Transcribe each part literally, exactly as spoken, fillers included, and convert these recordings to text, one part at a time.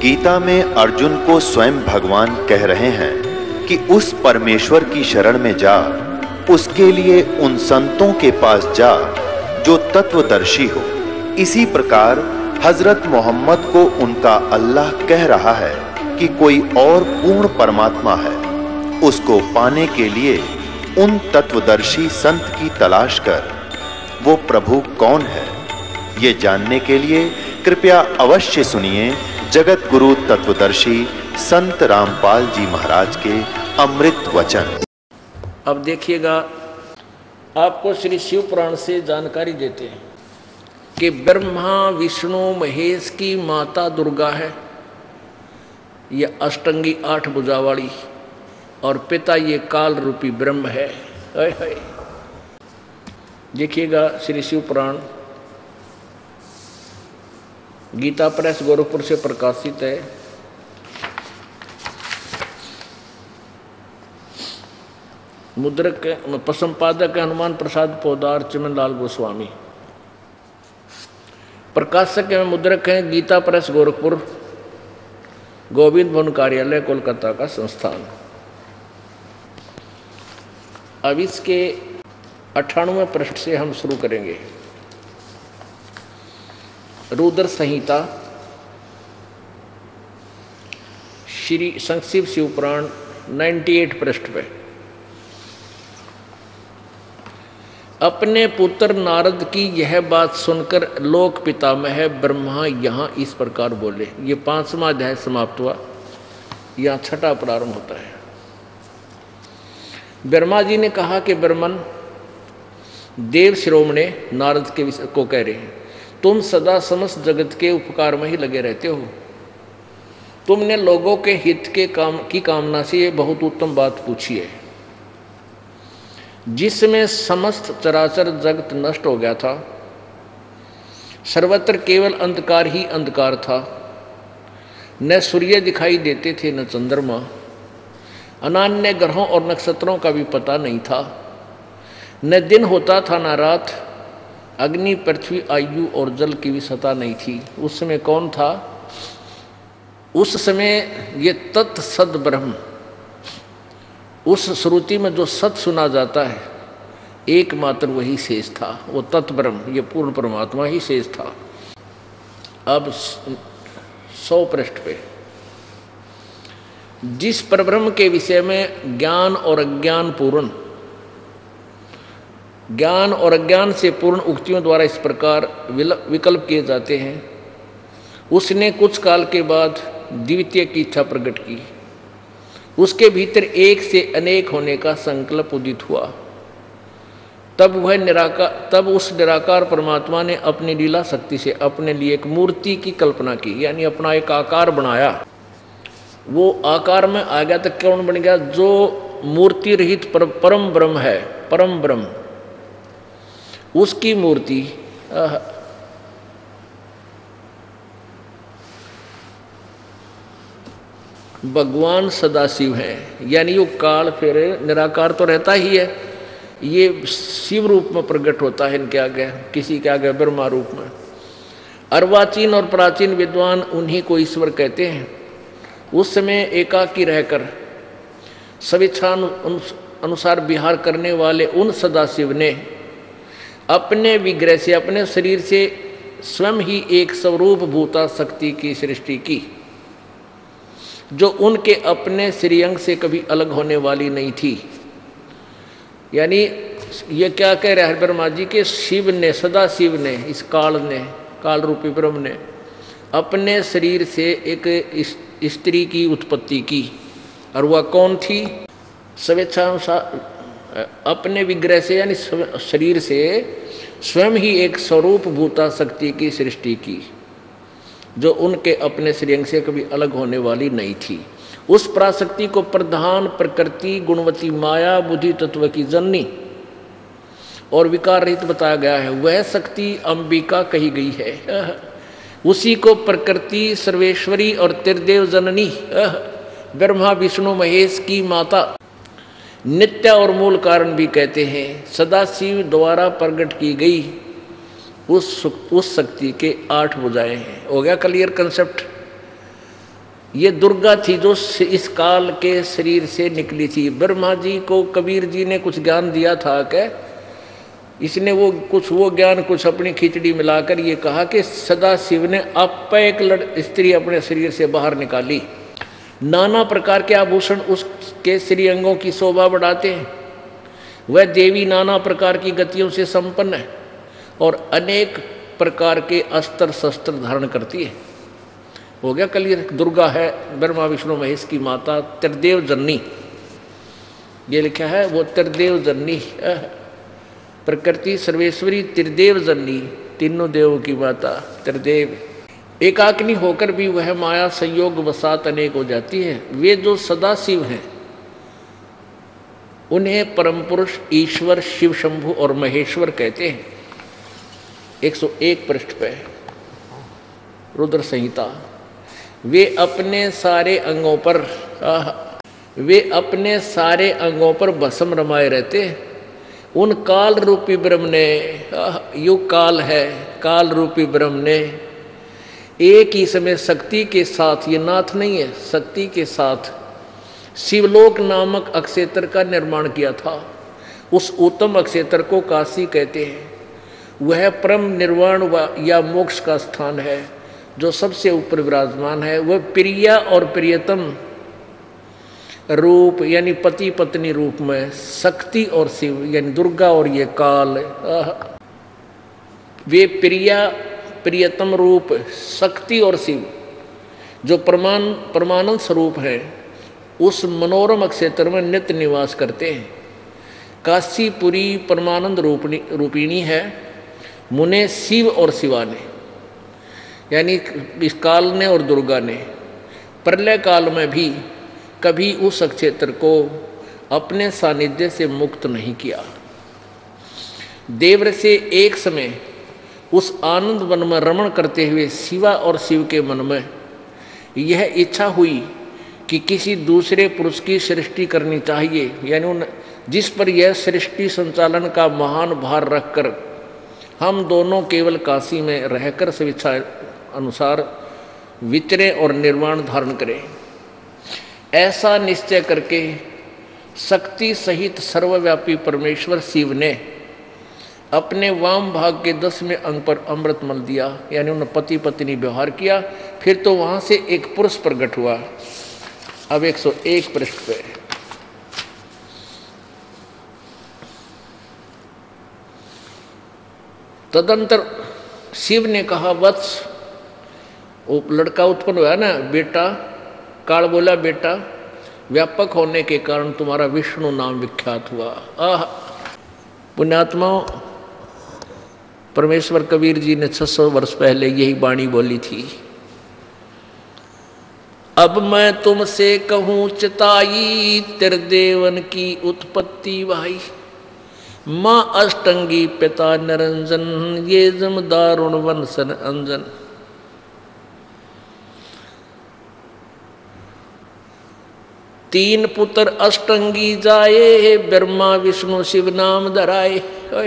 गीता में अर्जुन को स्वयं भगवान कह रहे हैं कि उस परमेश्वर की शरण में जा, उसके लिए उन संतों के पास जा जो तत्वदर्शी हो। इसी प्रकार हजरत मोहम्मद को उनका अल्लाह कह रहा है कि कोई और पूर्ण परमात्मा है, उसको पाने के लिए उन तत्वदर्शी संत की तलाश कर। वो प्रभु कौन है, ये जानने के लिए कृपया अवश्य सुनिए जगत गुरु तत्वदर्शी संत रामपाल जी महाराज के अमृत वचन। अब देखिएगा, आपको श्री शिव पुराण से जानकारी देते हैं कि ब्रह्मा विष्णु महेश की माता दुर्गा है, ये अष्टंगी आठ भुजा वाली, और पिता ये काल रूपी ब्रह्म है। हाय हाय। देखिएगा श्री शिव पुराण गीता प्रेस गोरखपुर से प्रकाशित है। मुद्रक संपादक हनुमान प्रसाद पोदार चमन लाल गोस्वामी, प्रकाशक एवं मुद्रक हैं गीता प्रेस गोरखपुर, गोविंद भवन कार्यालय कोलकाता का संस्थान। अब इसके अट्ठानवे पृष्ठ से हम शुरू करेंगे। रुद्र संहिता श्री संक्षिप्त शिव पुराण अट्ठानवे पृष्ठ पे। अपने पुत्र नारद की यह बात सुनकर लोक पितामह ब्रह्मा यहाँ इस प्रकार बोले। ये पांचवा अध्याय समाप्त हुआ, यहाँ छठा प्रारंभ होता है। ब्रह्मा जी ने कहा कि ब्रह्मन, देव शिरोमणे नारद के विषय को कह रहे हैं, तुम सदा समस्त जगत के उपकार में ही लगे रहते हो। तुमने लोगों के हित के काम की कामना से ये बहुत उत्तम बात पूछी है, जिसमें समस्त चराचर जगत नष्ट हो गया था, सर्वत्र केवल अंधकार ही अंधकार था, न सूर्य दिखाई देते थे न चंद्रमा, अनान्य ग्रहों और नक्षत्रों का भी पता नहीं था, न दिन होता था न रात, अग्नि पृथ्वी आयु और जल की भी सत्ता नहीं थी। उस समय कौन था? उस समय ये तत् सद ब्रह्म, उस श्रुति में जो सत सुना जाता है एकमात्र वही शेष था, वो तत्ब्रह्म, ये पूर्ण परमात्मा ही शेष था। अब सौ पृष्ठ पे, जिस परब्रह्म के विषय में ज्ञान और अज्ञान पूर्ण ज्ञान और अज्ञान से पूर्ण उक्तियों द्वारा इस प्रकार विकल्प किए जाते हैं, उसने कुछ काल के बाद द्वितीय की इच्छा प्रकट की। उसके भीतर एक से अनेक होने का संकल्प उदित हुआ। तब वह निराकार तब उस निराकार परमात्मा ने अपनी लीला शक्ति से अपने लिए एक मूर्ति की कल्पना की, यानी अपना एक आकार बनाया। वो आकार में आ गया तो कौन बन गया? जो मूर्ति रहित पर, परम ब्रह्म है, परम ब्रह्म, उसकी मूर्ति। भगवान सदाशिव हैं, यानी वो काल फिर निराकार तो रहता ही है, ये शिव रूप में प्रकट होता है इनके आगे, किसी के आगे ब्रह्मा रूप में। अर्वाचीन और प्राचीन विद्वान उन्हीं को ईश्वर कहते हैं। उस समय एकाकी रहकर स्वेच्छा अनुसार विहार करने वाले उन सदाशिव ने अपने विग्रह से, अपने शरीर से स्वयं ही एक स्वरूप भूता शक्ति की सृष्टि की, जो उनके अपने श्रीअंग से कभी अलग होने वाली नहीं थी। यानी ये क्या कह रहे हैं ब्रह्मा जी के? शिव ने, सदा शिव ने, इस काल ने, काल रूपी ब्रह्म ने अपने शरीर से एक स्त्री की उत्पत्ति की, और वह कौन थी? स्वेच्छानुसार अपने विग्रह से, यानी शरीर से स्वयं ही एक स्वरूप भूता शक्ति की सृष्टि की, जो उनके अपने श्रीअंग से कभी अलग होने वाली नहीं थी। उस पराशक्ति को प्रधान प्रकृति गुणवती माया बुद्धि तत्व की जननी और विकार रहित बताया गया है। वह शक्ति अंबिका कही गई है। उसी को प्रकृति सर्वेश्वरी और त्रिदेव जननी, ब्रह्मा विष्णु महेश की माता, नित्य और मूल कारण भी कहते हैं। सदाशिव द्वारा प्रकट की गई उस उस शक्ति के आठ भुजाएं हैं। हो गया क्लियर कंसेप्ट? ये दुर्गा थी जो इस काल के शरीर से निकली थी। ब्रह्मा जी को कबीर जी ने कुछ ज्ञान दिया था कि इसने वो कुछ वो ज्ञान कुछ अपनी खिचड़ी मिलाकर ये कहा कि सदा शिव ने आप एक लड़ स्त्री अपने शरीर से बाहर निकाली। नाना प्रकार के आभूषण उसके श्री अंगों की शोभा बढ़ाते हैं। वह देवी नाना प्रकार की गतियों से संपन्न है और अनेक प्रकार के अस्त्र शस्त्र धारण करती है। हो गया कल। दुर्गा है ब्रह्मा विष्णु महेश की माता, त्रिदेव जननी ये लिखा है, वो त्रिदेव जननी प्रकृति सर्वेश्वरी त्रिदेव जननी, तीनों देवों की माता त्रिदेव। एकाग्नि होकर भी वह माया संयोग वसात अनेक हो जाती है। वे जो सदा शिव हैं उन्हें परम पुरुष ईश्वर शिव शंभु और महेश्वर कहते हैं। एक सौ एक पृष्ठ पे रुद्र संहिता। वे अपने सारे अंगों पर वे अपने सारे अंगों पर भस्म रमाए रहते हैं। उन काल रूपी ब्रह्म ने, युग काल है, काल रूपी ब्रह्म ने एक ही समय शक्ति के साथ, ये नाथ नहीं है, शक्ति के साथ शिवलोक नामक अक्षेत्र का निर्माण किया था। उस उत्तम अक्षेत्र को काशी कहते हैं। वह परम निर्वाण या मोक्ष का स्थान है जो सबसे ऊपर विराजमान है। वह प्रिया और प्रियतम रूप यानी पति पत्नी रूप में शक्ति और शिव यानी दुर्गा और ये काल, वे प्रिया प्रियतम रूप शक्ति और शिव जो प्रमाण परमानंद स्वरूप है उस मनोरम क्षेत्र में नित्य निवास करते हैं। काशीपुरी परमानंद रूपणी रूपिणी है। मुने शिव और शिवा ने यानी इस काल ने और दुर्गा ने प्रलय काल में भी कभी उस क्षेत्र को अपने सानिध्य से मुक्त नहीं किया। देवर से एक समय उस आनंद वन में रमण करते हुए शिवा और शिव के मन में यह इच्छा हुई कि किसी दूसरे पुरुष की सृष्टि करनी चाहिए, यानी उन जिस पर यह सृष्टि संचालन का महान भार रखकर हम दोनों केवल काशी में रहकर स्वेच्छा अनुसार विचरें और निर्वाण धारण करें। ऐसा निश्चय करके शक्ति सहित सर्वव्यापी परमेश्वर शिव ने अपने वाम भाग के दसवें अंग पर अमृत मल दिया, यानी उन्होंने पति पत्नी व्यवहार किया। फिर तो वहां से एक पुरुष प्रकट हुआ। अब एक सौ एक पृष्ठ पे तदंतर शिव ने कहा, वत्स, वो लड़का उत्पन्न हुआ ना बेटा। काल बोला, बेटा व्यापक होने के कारण तुम्हारा विष्णु नाम विख्यात हुआ। आह पुण्यात्माओं, परमेश्वर कबीर जी ने छह सौ वर्ष पहले यही वाणी बोली थी। अब मैं तुमसे कहूँ चिताई त्रिदेवन की उत्पत्ति भाई। माँ अष्टंगी पिता निरंजन ये जम दारुण वंशन अंजन। तीन पुत्र अष्टंगी जाए ब्रह्मा विष्णु शिव नाम धराए।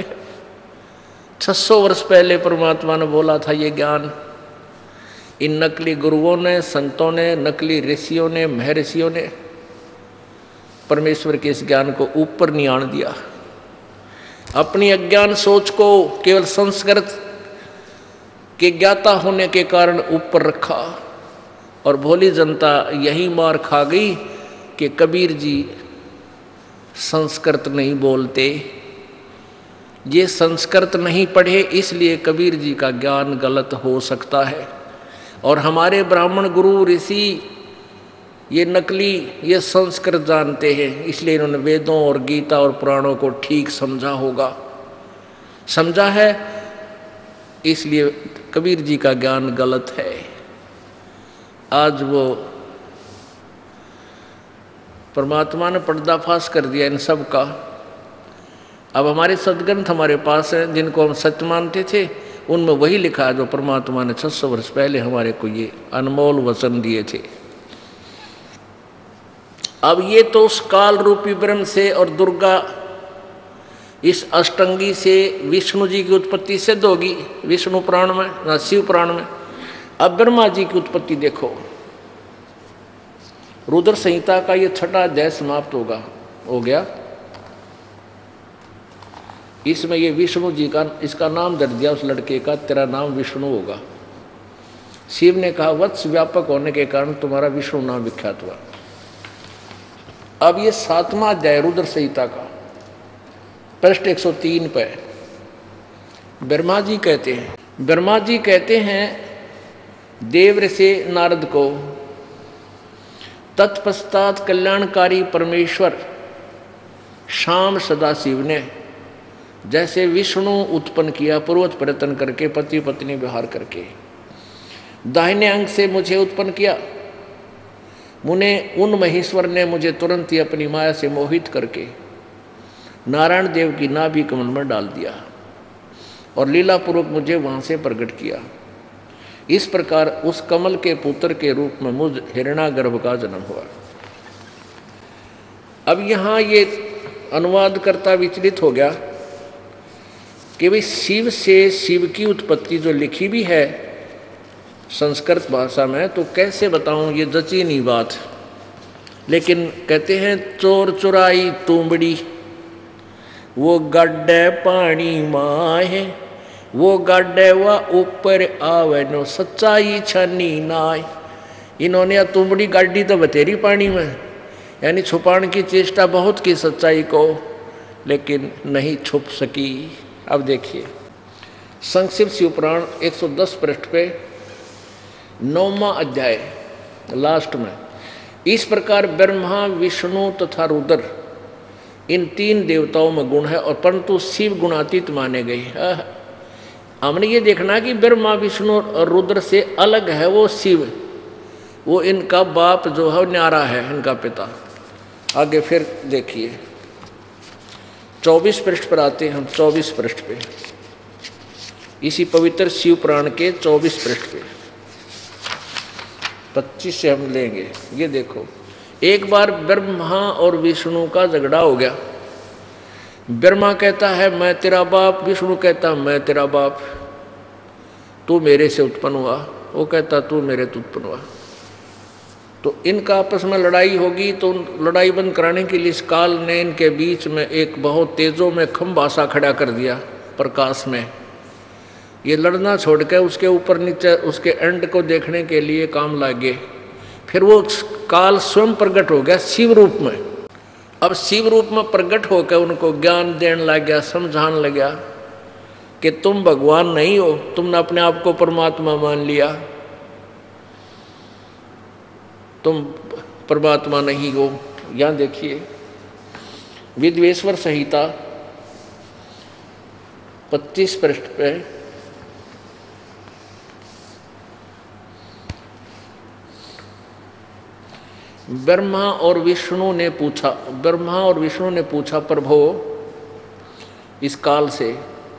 छह सौ वर्ष पहले परमात्मा ने बोला था ये ज्ञान। इन नकली गुरुओं ने, संतों ने, नकली ऋषियों ने, महर्षियों ने परमेश्वर के इस ज्ञान को ऊपर नहीं आने दिया। अपनी अज्ञान सोच को केवल संस्कृत के ज्ञाता होने के कारण ऊपर रखा और भोली जनता यही मार खा गई कि कबीर जी संस्कृत नहीं बोलते, ये संस्कृत नहीं पढ़े, इसलिए कबीर जी का ज्ञान गलत हो सकता है। और हमारे ब्राह्मण गुरु ऋषि ये नकली, ये संस्कृत जानते हैं, इसलिए इन्होंने वेदों और गीता और पुराणों को ठीक समझा होगा, समझा है, इसलिए कबीर जी का ज्ञान गलत है। आज वो परमात्मा ने पर्दाफाश कर दिया इन सब का। अब हमारे सदग्रंथ हमारे पास हैं जिनको हम सत्य मानते थे, उनमें वही लिखा है जो परमात्मा ने छह सौ वर्ष पहले हमारे को ये अनमोल वचन दिए थे। अब ये तो उस काल रूपी ब्रह्म से और दुर्गा इस अष्टंगी से विष्णु जी की उत्पत्ति सिद्ध होगी विष्णु पुराण में, ना शिव पुराण में। अब ब्रह्मा जी की उत्पत्ति देखो। रुद्र संहिता का ये छठा अध्याय समाप्त होगा हो गया। इसमें ये विष्णु जी का इसका नाम दर्ज दिया उस लड़के का, तेरा नाम विष्णु होगा। शिव ने कहा वत्स व्यापक होने के कारण तुम्हारा विष्णु नाम विख्यात हुआ। अब ये सातवां अध्याय रुद्र संहिता का पृष्ठ एक सौ तीन पे ब्रह्मा जी कहते हैं ब्रह्मा जी कहते हैं देव से नारद को, तत्पश्चात कल्याणकारी परमेश्वर शाम सदाशिव ने जैसे विष्णु उत्पन्न किया पूर्वत प्रयत्न करके पति पत्नी व्यवहार करके, दाहिने अंग से मुझे उत्पन्न किया, मुने उन महेश्वर ने मुझे तुरंत ही अपनी माया से मोहित करके नारायण देव की नाभि कमल में डाल दिया और लीलापूर्वक मुझे वहाँ से प्रकट किया। इस प्रकार उस कमल के पुत्र के रूप में मुझ हिरण्यागर्भ का जन्म हुआ। अब यहाँ ये अनुवाद करता विचलित हो गया कि भाई शिव से शिव की उत्पत्ति जो लिखी भी है संस्कृत भाषा में, तो कैसे बताऊं, ये जची नहीं बात। लेकिन कहते हैं चोर चुराई तुमड़ी वो गड्ढे पानी माहे, वो गड्ढे व ऊपर आवे नो सच्चाई छनी नाय। इन्होंने या तुमड़ी गाड़ी तो बतेरी पानी में, यानी छुपाने की चेष्टा बहुत की सच्चाई को, लेकिन नहीं छुप सकी। अब देखिए संक्षिप्त शिवपुराण एक सौ दस पृष्ठ पे नौवां अध्याय लास्ट में, इस प्रकार ब्रह्मा विष्णु तथा रुद्र इन तीन देवताओं में गुण है, और परंतु शिव गुणातीत माने गए। हमने ये देखना कि ब्रह्मा विष्णु और रुद्र से अलग है वो शिव, वो इनका बाप जो है न्यारा है, इनका पिता। आगे फिर देखिए चौबीस पृष्ठ पर आते हैं हम, चौबीस पृष्ठ पे इसी पवित्र शिव पुराण के चौबीस पृष्ठ पे पच्चीस से हम लेंगे। ये देखो, एक बार ब्रह्मा और विष्णु का झगड़ा हो गया। ब्रह्मा कहता है मैं तेरा बाप, विष्णु कहता मैं तेरा बाप, तू मेरे से उत्पन्न हुआ, वो कहता तू मेरे से उत्पन्न हुआ। तो इनका आपस में लड़ाई होगी, तो लड़ाई बंद कराने के लिए इस काल ने इनके बीच में एक बहुत तेजों में खंभा सा खड़ा कर दिया प्रकाश में। ये लड़ना छोड़ के उसके ऊपर नीचे उसके एंड को देखने के लिए काम लागे। फिर वो काल स्वयं प्रकट हो गया शिव रूप में। अब शिव रूप में प्रकट होकर उनको ज्ञान देने लग गया, समझाने लग गया कि तुम भगवान नहीं हो, तुमने अपने आप को परमात्मा मान लिया, तुम परमात्मा नहीं हो। यहाँ देखिए विद्वेश्वर संहिता पच्चीस पृष्ठ पे ब्रह्मा और विष्णु ने पूछा ब्रह्मा और विष्णु ने पूछा प्रभु इस काल से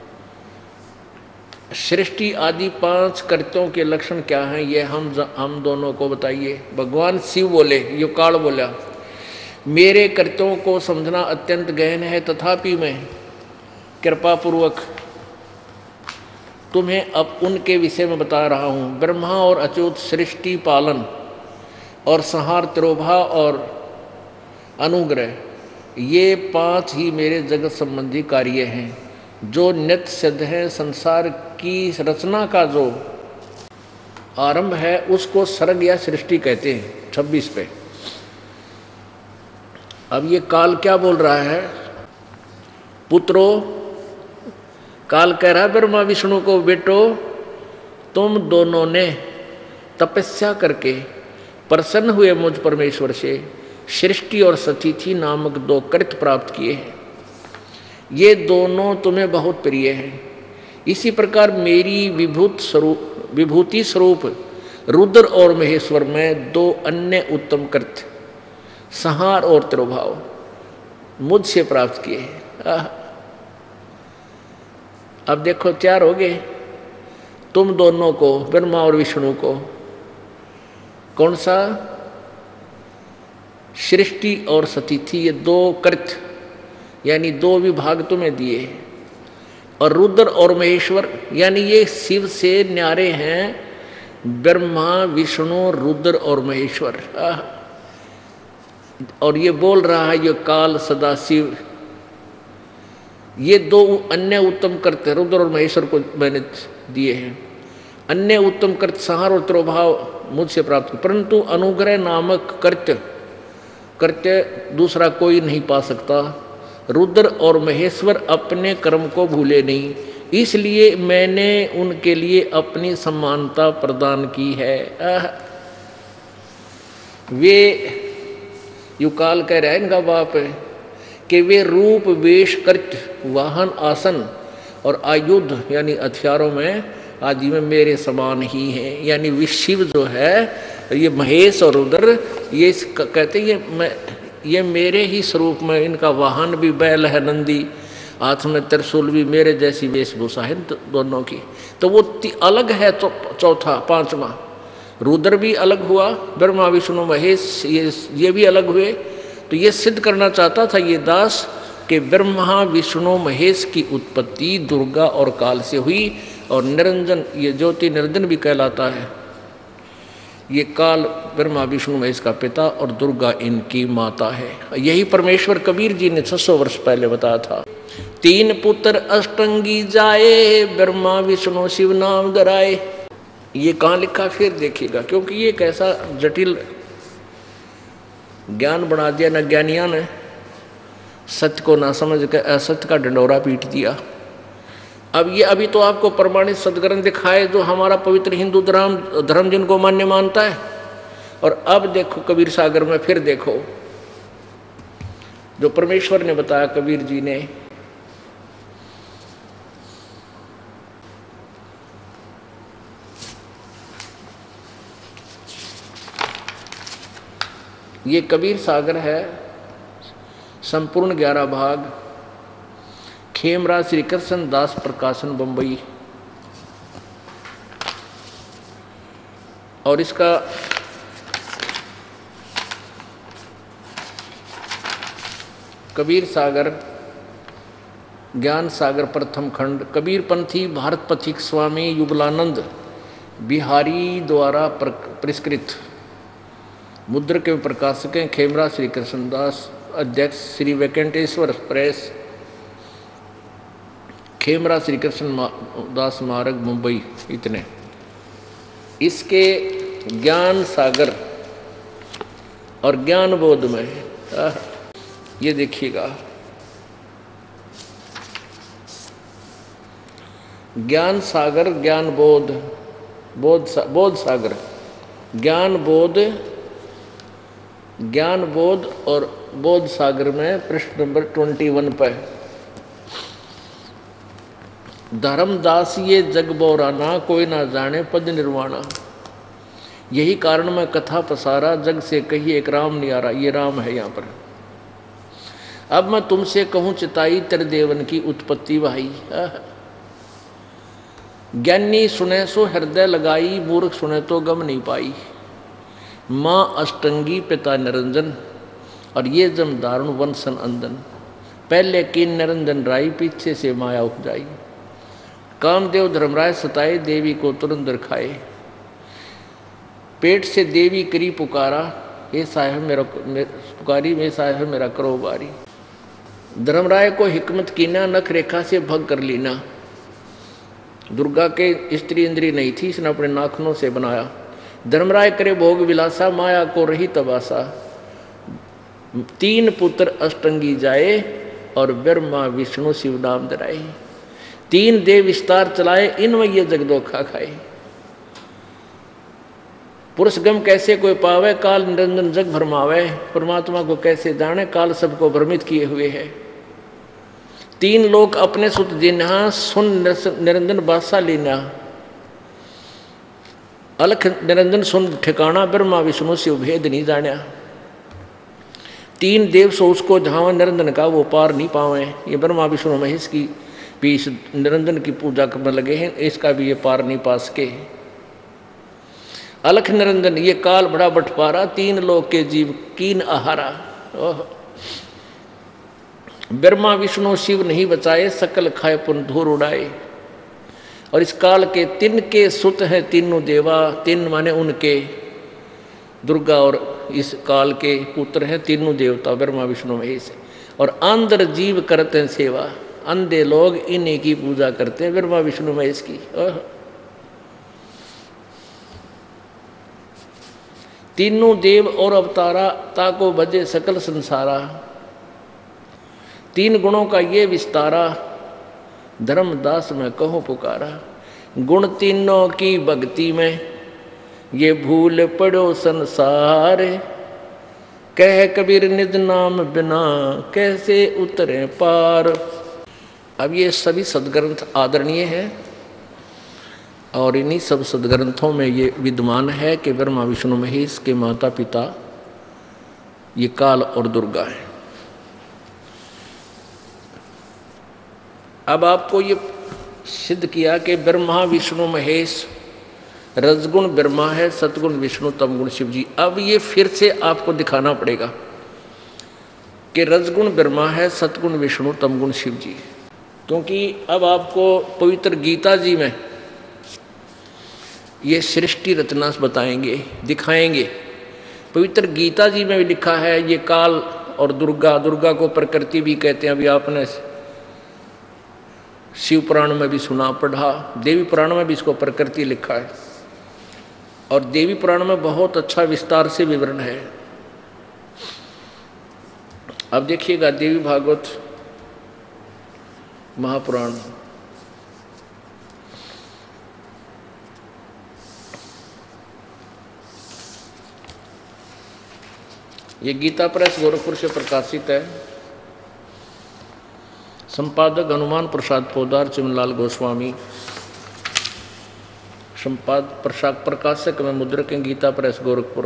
सृष्टि आदि पांच कृत्यों के लक्षण क्या हैं, ये हम हम दोनों को बताइए। भगवान शिव बोले, यो काल बोला, मेरे कृत्यों को समझना अत्यंत गहन है, तथापि मैं कृपा पूर्वक तुम्हें अब उनके विषय में बता रहा हूँ। ब्रह्मा और अच्युत सृष्टि पालन और संहार, तिरोभाव और अनुग्रह, ये पांच ही मेरे जगत संबंधी कार्य हैं जो नित्य सिद्ध है। संसार की रचना का जो आरंभ है उसको सर्ग या सृष्टि कहते हैं। छब्बीस पे अब ये काल क्या बोल रहा है, पुत्रो, काल कह रहा है ब्रह्मा विष्णु को, बेटो तुम दोनों ने तपस्या करके प्रसन्न हुए मुझ परमेश्वर से सृष्टि और सतिथि नामक दो कृत्य प्राप्त किए हैं। ये दोनों तुम्हें बहुत प्रिय हैं। इसी प्रकार मेरी विभूत स्वरूप विभूति स्वरूप रुद्र और महेश्वर में दो अन्य उत्तम कृत्य संहार और तिरोभाव मुझसे प्राप्त किए हैं। अब देखो चार हो गए, तुम दोनों को, ब्रह्मा और विष्णु को, कौन सा, सृष्टि और सतिथि, ये दो कृत्य यानी दो विभाग तुम्हें दिए। और रुद्र और महेश्वर यानी ये शिव से न्यारे हैं, ब्रह्मा विष्णु रुद्र और महेश्वर। और ये बोल रहा है ये काल सदाशिव। ये दो अन्य उत्तम कृत्य रुद्र और महेश्वर को मैंने दिए हैं। अन्य उत्तम कृत्य संहार और तिरोभाव मुझसे प्राप्त, परंतु अनुग्रह नामक कृत्य कृत्य दूसरा कोई नहीं पा सकता। रुद्र और महेश्वर अपने कर्म को भूले नहीं, इसलिए मैंने उनके लिए अपनी समानता प्रदान की है। वे युकाल कह रहा है इनका बाप है कि वे रूप वेश कृत्य वाहन आसन और आयुध यानी हथियारों में आदि में मेरे समान ही हैं। यानी विशिव जो है ये महेश और रुद्र ये कहते ये मैं ये मेरे ही स्वरूप में, इनका वाहन भी बैल है नंदी, हाथ में त्रिशूल भी मेरे जैसी वेशभूषा है दोनों की। तो वो अलग है। तो चौथा पांचवा रुद्र भी अलग हुआ, ब्रह्मा विष्णु महेश ये ये भी अलग हुए। तो ये सिद्ध करना चाहता था ये दास कि ब्रह्मा विष्णु महेश की उत्पत्ति दुर्गा और काल से हुई, और निरंजन ये ज्योति निरंजन भी कहलाता है। ये काल ब्रह्मा विष्णु महेश का पिता और दुर्गा इनकी माता है। यही परमेश्वर कबीर जी ने छह सौ वर्ष पहले बताया था। तीन पुत्र अष्टंगी जाए, ब्रह्मा विष्णु शिव नाम धराए। ये कहाँ लिखा फिर देखिएगा, क्योंकि ये कैसा जटिल ज्ञान बना दिया न ज्ञानिया ने, सत्य को ना समझ कर असत्य का डंडोरा पीट दिया। अब ये अभी तो आपको प्रमाणित सदग्रंथ दिखाए जो हमारा पवित्र हिंदू धर्म धर्म जिनको मान्य मानता है, और अब देखो कबीर सागर में फिर देखो जो परमेश्वर ने बताया कबीर जी ने। ये कबीर सागर है, संपूर्ण ग्यारह भाग, खेमराज श्री कृष्ण दास प्रकाशन बंबई। और इसका कबीर सागर ज्ञान सागर प्रथम खंड, कबीर पंथी भारत पथिक स्वामी युगलानंद बिहारी द्वारा पुरस्कृत, मुद्र के प्रकाशक हैं खेमराज श्री कृष्णदास, अध्यक्ष श्री वेंकटेश्वर प्रेस, खेमराज श्री कृष्ण दास स्मारक मुंबई। इतने इसके ज्ञान सागर और ज्ञान बोध में ये देखिएगा, ज्ञान सागर ज्ञान बोध बोध सा, बोध सागर ज्ञान बोध ज्ञान बोध और बोध सागर में पृष्ठ नंबर ट्वेंटी वन पर धर्मदास ये जग बोराना कोई ना जाने पद निर्वाणा, यही कारण मैं कथा पसारा जग से कही एक राम नियारा। ये राम है यहाँ पर। अब मैं तुमसे कहूँ चिताई तेरे देवन की उत्पत्ति भाई, ज्ञानी सुने सो हृदय लगाई, मूर्ख सुने तो गम नहीं पाई। माँ अष्टंगी पिता निरंजन और ये जम दारुण वंशन अंदन, पहले की निरंजन राई पीछे से माया उपजाई। कामदेव धर्मराय सताए देवी को तुरंत दिखाए, पेट से देवी करी पुकारा, ये साहेब मेरा पुकारी में साहेब मेरा करो बारी। धर्मराय को हिकमत कीना, नख रेखा से भग कर लीना। दुर्गा के स्त्री इंद्री नहीं थी, इसने अपने नाखूनों से बनाया। धर्मराय करे भोग विलासा, माया को रही तबासा। तीन पुत्र अष्टंगी जाए और ब्रह्मा विष्णु शिव नाम धराए। तीन देव विस्तार चलाए, इन में ये जगदोखा खाए। पुरुष गम कैसे कोई पावे, काल निरंजन जग भरमावे। परमात्मा को कैसे जाने, काल सबको भ्रमित किए हुए है। तीन लोक अपने सुत जिन्हा, सुन निरंजन बादशाह लीना। अलख निरंजन सुन ठिकाना, ब्रह्मा विष्णु शिव भेद नहीं जाना। तीन देव सो उसको धावा, निरंजन का वो पार नहीं पावे। ये ब्रह्मा विष्णु महेश की भी इस निरंजन की पूजा करने लगे हैं, इसका भी ये पार नहीं पा सके। अलख निरंजन ये काल बड़ा बटपारा, तीन लोक के जीव कीन आहारा। ब्रह्मा विष्णु शिव नहीं बचाए, सकल खाए पुन धूर उड़ाए। और इस काल के तीन के सुत हैं तीनों देवा, तीन माने उनके। दुर्गा और इस काल के पुत्र हैं तीनों देवता ब्रह्मा विष्णु महेश। और अंदर जीव करते हैं सेवा, अंधे लोग इन्हीं की पूजा करते हैं, ब्रह्मा विष्णु महेश की। तीनों देव और अवतारा ताको भजे सकल संसारा, तीन गुणों का ये विस्तारा, धर्मदास में कहो पुकारा। गुण तीनों की भक्ति में ये भूल पड़ो संसार, कह कबीर निज नाम बिना कैसे उतरे पार। अब ये सभी सदग्रंथ आदरणीय हैं और इन्हीं सब सदग्रंथों में ये विद्यमान है कि ब्रह्मा विष्णु महेश के माता पिता ये काल और दुर्गा है। अब आपको ये सिद्ध किया कि ब्रह्मा विष्णु महेश रजगुण ब्रह्मा है, सतगुण विष्णु, तमगुण शिव जी। अब ये फिर से आपको दिखाना पड़ेगा कि रजगुण ब्रह्मा है, सतगुण विष्णु, तमगुण शिव जी। क्योंकि अब आपको पवित्र गीता जी में ये सृष्टि रचना बताएंगे, दिखाएंगे। पवित्र गीता जी में भी लिखा है ये काल और दुर्गा, दुर्गा को प्रकृति भी कहते हैं। अभी आपने शिव पुराण में भी सुना पढ़ा, देवी पुराण में भी इसको प्रकृति लिखा है और देवी पुराण में बहुत अच्छा विस्तार से विवरण है। अब देखिएगा देवी भागवत महापुराण, ये गीता प्रेस गोरखपुर से प्रकाशित है। संपादक हनुमान प्रसाद पोदार चिमनलाल गोस्वामी, संपाद प्रसाद प्रकाशक में मुद्रक गीता प्रेस गोरखपुर।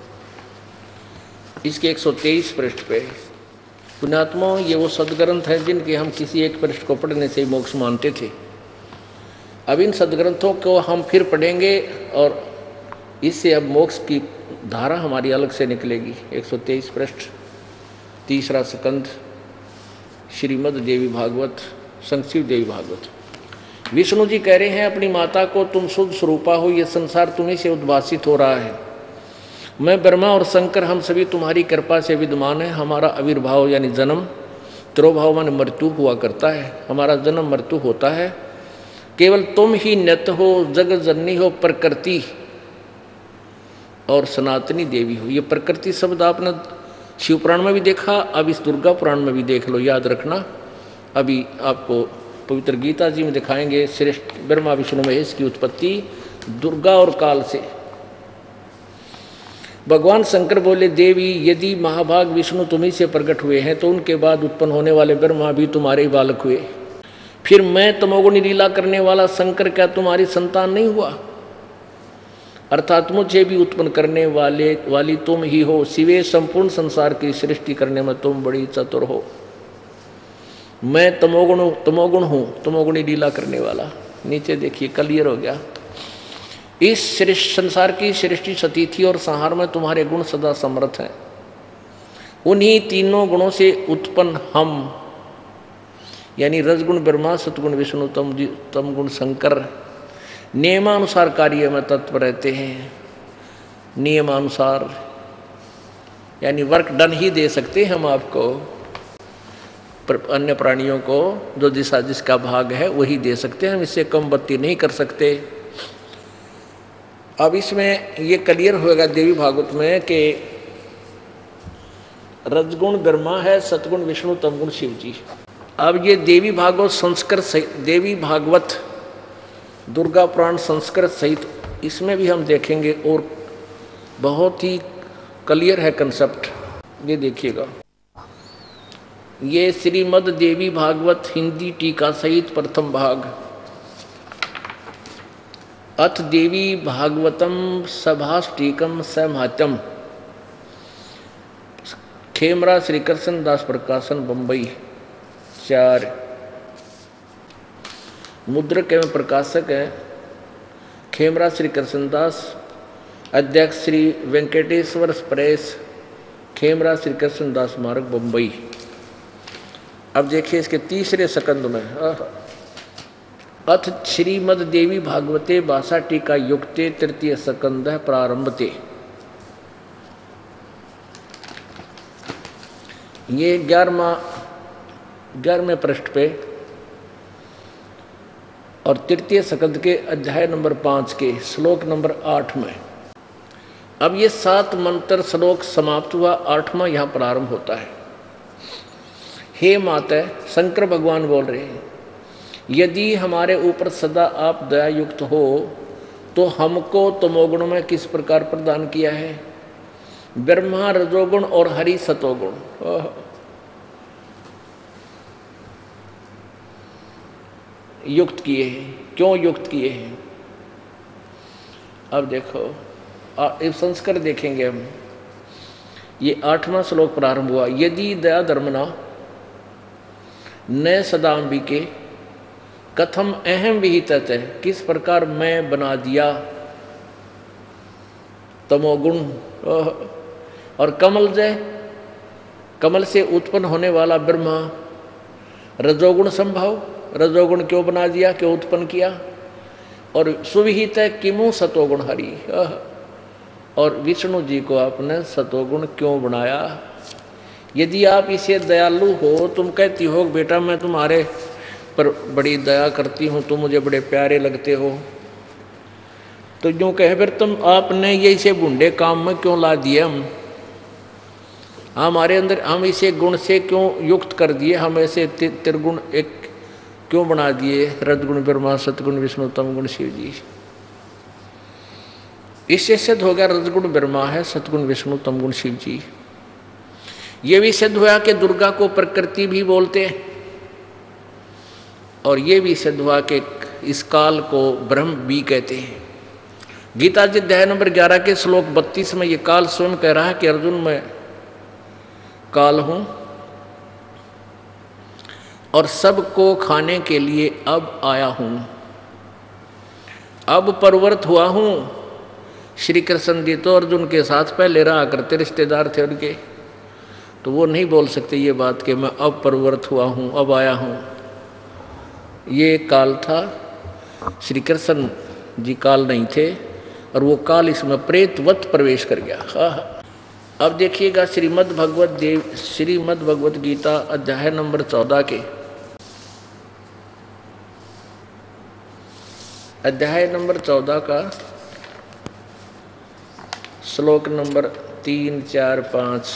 इसके एक सौ तेईस पृष्ठ पे पुण्यात्मा ये वो सदग्रंथ हैं जिनके हम किसी एक पृष्ठ को पढ़ने से ही मोक्ष मानते थे। अब इन सदग्रंथों को हम फिर पढ़ेंगे और इससे अब मोक्ष की धारा हमारी अलग से निकलेगी। एक सौ तेईस पृष्ठ, तीसरा स्कंद, श्रीमद् देवी भागवत, संक्षिप्त देवी भागवत। विष्णु जी कह रहे हैं अपनी माता को, तुम शुद्ध स्वरूपा हो, ये संसार तुम्हीं से उद्भासित हो रहा है। मैं ब्रह्मा और शंकर हम सभी तुम्हारी कृपा से विद्यमान है। हमारा आविर्भाव यानी जन्म, तिरोभाव माने मृत्यु हुआ करता है। हमारा जन्म मृत्यु होता है, केवल तुम ही नित्य हो, जगत जननी हो, प्रकृति और सनातनी देवी हो। ये प्रकृति शब्द आपने शिव पुराण में भी देखा, अब इस दुर्गा पुराण में भी देख लो, याद रखना। अभी आपको पवित्र गीता जी में दिखाएंगे श्रेष्ठ ब्रह्मा विष्णु महेश की उत्पत्ति दुर्गा और काल से। भगवान शंकर बोले, देवी यदि महाभाग विष्णु तुम्ही से प्रकट हुए हैं तो उनके बाद उत्पन्न होने वाले ब्रह्मा भी तुम्हारे ही बालक हुए। फिर मैं तमोगुणी लीला करने वाला शंकर क्या तुम्हारी संतान नहीं हुआ? अर्थात मुझे भी उत्पन्न करने वाले वाली तुम ही हो। शिवे संपूर्ण संसार की सृष्टि करने में तुम बड़ी चतुर हो। मैं तमोगुण तमोगुण हूँ, तमोगुणी लीला करने वाला। नीचे देखिए क्लियर हो गया। इस संसार की सृष्टि सतीथि और संहार में तुम्हारे गुण सदा समर्थ हैं। उन्हीं तीनों गुणों से उत्पन्न हम यानी रजगुण ब्रह्मा, सतगुण विष्णु, तम तमगुण शंकर नियमानुसार कार्य में तत्पर रहते हैं। नियमानुसार यानी वर्क डन ही दे सकते हैं हम आपको, अन्य प्राणियों को जो दिशा जिसका भाग है वही दे सकते हैं, हम इससे कम बत्ती नहीं कर सकते। अब इसमें ये क्लियर होगा देवी भागवत में कि रजगुण ब्रह्मा है, सतगुण विष्णु, तमगुण शिव जी। अब ये देवी भागवत संस्कृत देवी भागवत दुर्गा पुराण संस्कृत सहित इसमें भी हम देखेंगे और बहुत ही क्लियर है कंसेप्ट। ये देखिएगा, ये श्रीमद् देवी भागवत हिंदी टीका सहित प्रथम भाग। अथ देवी भागवतम सभाष्टीकम समहात्यम, खेमरा श्री कृष्ण दास प्रकाशन बम्बई चार। मुद्रक एवं प्रकाशक हैं खेमरा श्री कृष्णदास, अध्यक्ष श्री वेंकटेश्वर प्रेस, खेमरा श्री कृष्णदास मार्ग बम्बई। अब देखिए इसके तीसरे स्कंद में, अथ श्रीमद् देवी भागवते भाषा टीका युक्ते तृतीय स्कंद प्रारंभते। ये ग्यारहवा ग्यारहवें पृष्ठ पे और तृतीय स्कंद के अध्याय नंबर पाँच के श्लोक नंबर आठ में। अब ये सात मंत्र श्लोक समाप्त हुआ, आठवां यहाँ प्रारंभ होता है। हे माता, शंकर भगवान बोल रहे हैं, यदि हमारे ऊपर सदा आप दया युक्त हो तो हमको तमोगुण में किस प्रकार प्रदान किया है? ब्रह्मा रजोगुण और हरि सतोगुण युक्त किए हैं। क्यों युक्त किए हैं? अब देखो, इस संस्कार देखेंगे हम। ये आठवां श्लोक प्रारंभ हुआ, यदि दया धर्मना न सदाम्बिके कथम अहम विहित है, किस प्रकार मैं बना दिया तमोगुण। और कमल जय, कमल से उत्पन्न होने वाला ब्रह्मा, रजोगुण संभव, रजोगुण क्यों बना दिया, क्यों उत्पन्न किया। और सुविहित है किमु सतोगुण हरि, और विष्णु जी को आपने सतोगुण क्यों बनाया। यदि आप इसे दयालु हो, तुम कहती हो बेटा मैं तुम्हारे पर बड़ी दया करती हूँ, तुम मुझे बड़े प्यारे लगते हो, तो यूँ कहे फिर तुम आपने ये इसे बूढ़े काम में क्यों ला दिए। हम हमारे अंदर हम इसे गुण से क्यों युक्त कर दिए, हम ऐसे त्रिगुण एक क्यों बना दिए, रजगुण ब्रह्मा सतगुण विष्णु तमगुण शिव जी। इससे सिद्ध हो गया रजगुण ब्रह्मा है, सतगुण विष्णु तमगुण शिव जी। ये भी सिद्ध हुआ कि दुर्गा को प्रकृति भी बोलते हैं, और ये भी सिद्ध हुआ कि इस काल को ब्रह्म भी कहते हैं। गीता जी अध्याय नंबर ग्यारह के श्लोक बत्तीस में ये काल स्वयं कह रहा है कि अर्जुन मैं काल हूं और सबको खाने के लिए अब आया हूं, अब परवर्त हुआ हूं। श्री कृष्ण जी तो अर्जुन के साथ पहले रहा करते, रिश्तेदार थे उनके, तो वो नहीं बोल सकते ये बात कि मैं अब परवर्त हुआ हूं, अब आया हूं। ये काल था, श्री कृष्ण जी काल नहीं थे, और वो काल इसमें प्रेतवत प्रवेश कर गया। हाँ, अब देखिएगा श्रीमद् भगवत देव श्रीमद् भगवत गीता अध्याय नंबर चौदह के अध्याय नंबर चौदह का श्लोक नंबर तीन चार पाँच,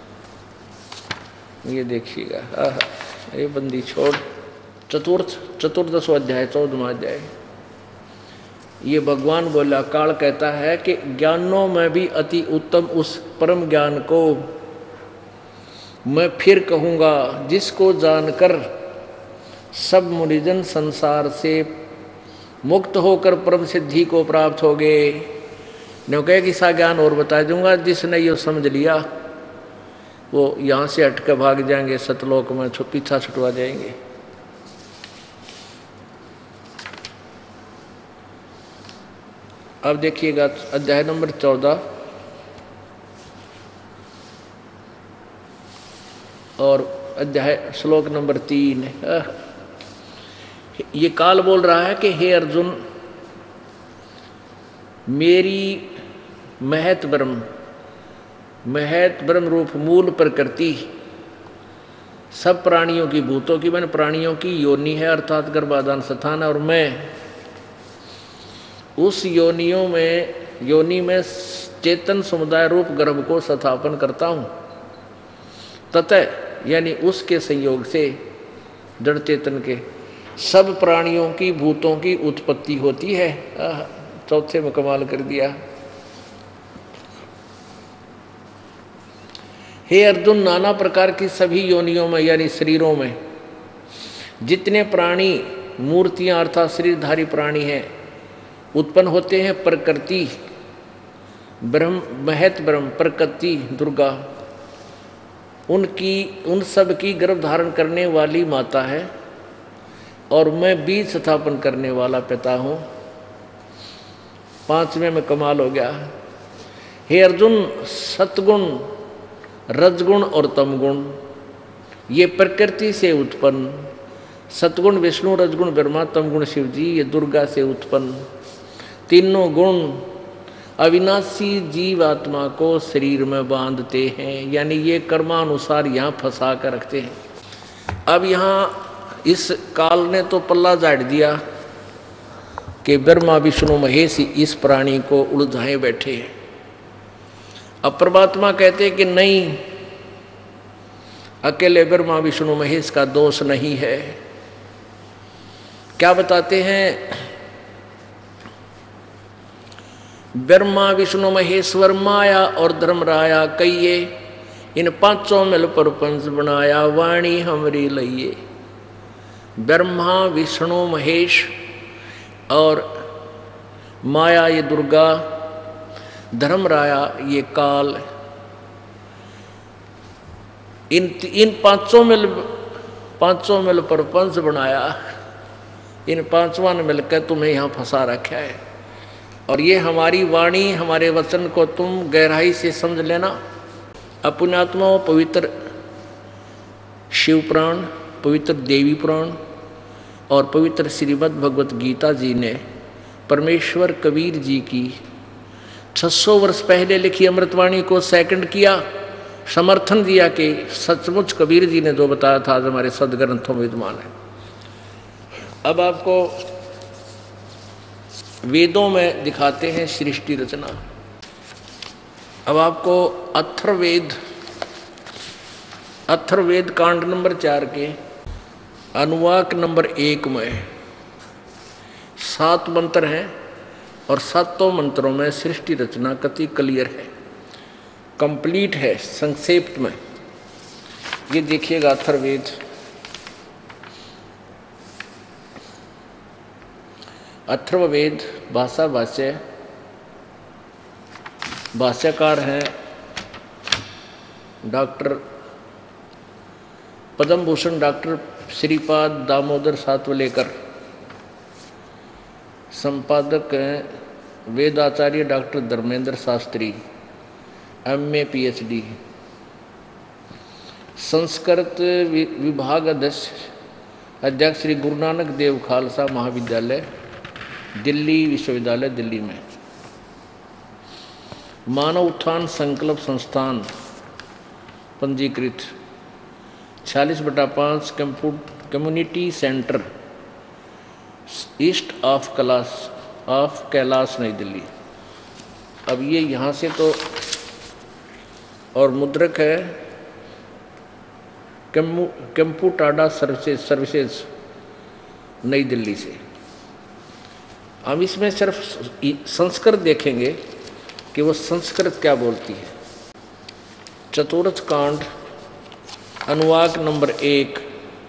ये देखिएगा। हाँ, ये बंदी छोड़ चतुर्थ चतुर्दशो अध्याय चौदहवां अध्याय। ये भगवान बोला, काल कहता है कि ज्ञानों में भी अति उत्तम उस परम ज्ञान को मैं फिर कहूँगा, जिसको जानकर सब मुनिजन संसार से मुक्त होकर परम सिद्धि को प्राप्त हो गए। न कहे कि सा ज्ञान और बता दूंगा, जिसने ये समझ लिया वो यहाँ से हट कर भाग जाएंगे, सतलोक में पीछा छुटवा जाएंगे। अब देखिएगा अध्याय नंबर चौदह और अध्याय श्लोक नंबर तीन। ये काल बोल रहा है कि हे अर्जुन, मेरी महत ब्रह्म महत ब्रह्म रूप मूल प्रकृति सब प्राणियों की, भूतों की मैंने प्राणियों की योनि है, अर्थात गर्भाधान स्थान है, और मैं उस योनियों में योनि में चेतन समुदाय रूप गर्भ को स्थापन करता हूँ। ततः यानी उसके संयोग से जड़ चेतन के सब प्राणियों की भूतों की उत्पत्ति होती है। चौथे में कमाल कर दिया। हे अर्जुन, नाना प्रकार की सभी योनियों में यानी शरीरों में जितने प्राणी मूर्तियां अर्थात शरीरधारी प्राणी हैं उत्पन्न होते हैं, प्रकृति ब्रह्म महत ब्रह्म प्रकृति दुर्गा उनकी उन सब की गर्भ धारण करने वाली माता है, और मैं बीज स्थापन करने वाला पिता हूँ। पांचवें में कमाल हो गया। हे अर्जुन, सतगुण रजगुण और तमगुण ये प्रकृति से उत्पन्न, सतगुण विष्णु, रजगुण ब्रह्मा, तमगुण शिव जी, ये दुर्गा से उत्पन्न तीनों गुण अविनाशी जीव आत्मा को शरीर में बांधते हैं, यानी ये कर्मानुसार यहाँ फंसा कर रखते हैं। अब यहाँ इस काल ने तो पल्ला झाड़ दिया कि ब्रह्मा विष्णु महेश इस प्राणी को उलझाए बैठे हैं। अब परमात्मा कहते हैं कि नहीं, अकेले ब्रह्मा विष्णु महेश का दोष नहीं है। क्या बताते हैं? ब्रह्मा विष्णु महेश्वर माया और धर्मराया कहिए, इन पांचों मिल प्रपंच बनाया, वाणी हमरी लइए। ब्रह्मा विष्णु महेश और माया ये दुर्गा, धर्मराया ये काल, इन इन पांचों मिल पांचों मिल प्रपंच बनाया, इन पांचवा ने मिलकर तुम्हें यहाँ फंसा रखा है। और ये हमारी वाणी, हमारे वचन को तुम गहराई से समझ लेना। अपनात्मा पवित्र शिव पुराण, पवित्र देवी पुराण और पवित्र श्रीमद् भगवत गीता जी ने परमेश्वर कबीर जी की छह सौ वर्ष पहले लिखी अमृतवाणी को सेकंड किया, समर्थन दिया कि सचमुच कबीर जी ने जो बताया था आज हमारे सदग्रंथों में विद्यमान है। अब आपको वेदों में दिखाते हैं सृष्टि रचना। अब आपको अथर्ववेद अथर्ववेद कांड नंबर चार के अनुवाक नंबर एक में सात मंत्र हैं और सातों मंत्रों में सृष्टि रचना कति क्लियर है, कंप्लीट है। संक्षेप में ये देखिएगा, अथर्ववेद अथर्ववेद भाषा भाष्य, भाष्यकार हैं डॉक्टर पद्म भूषण डॉक्टर श्रीपाद दामोदर सातवलेकर, संपादक हैं वेदाचार्य doctor Dharmendra Shastri, M A P H D, Sanskrit विभाग अध्यक्ष अध्यक्ष श्री गुरु नानक देव खालसा महाविद्यालय दिल्ली विश्वविद्यालय दिल्ली में, मानव उत्थान संकल्प संस्थान पंजीकृत, छियालीस बटा पाँच community centre east of Kailash of Kailash Nai Delhi. अब ये यहाँ से तो, और मुद्रक है Compu Compudata services services Nai Delhi से। हम इसमें सिर्फ संस्कृत देखेंगे कि वो संस्कृत क्या बोलती है। चतुर्थ कांड अनुवाक नंबर एक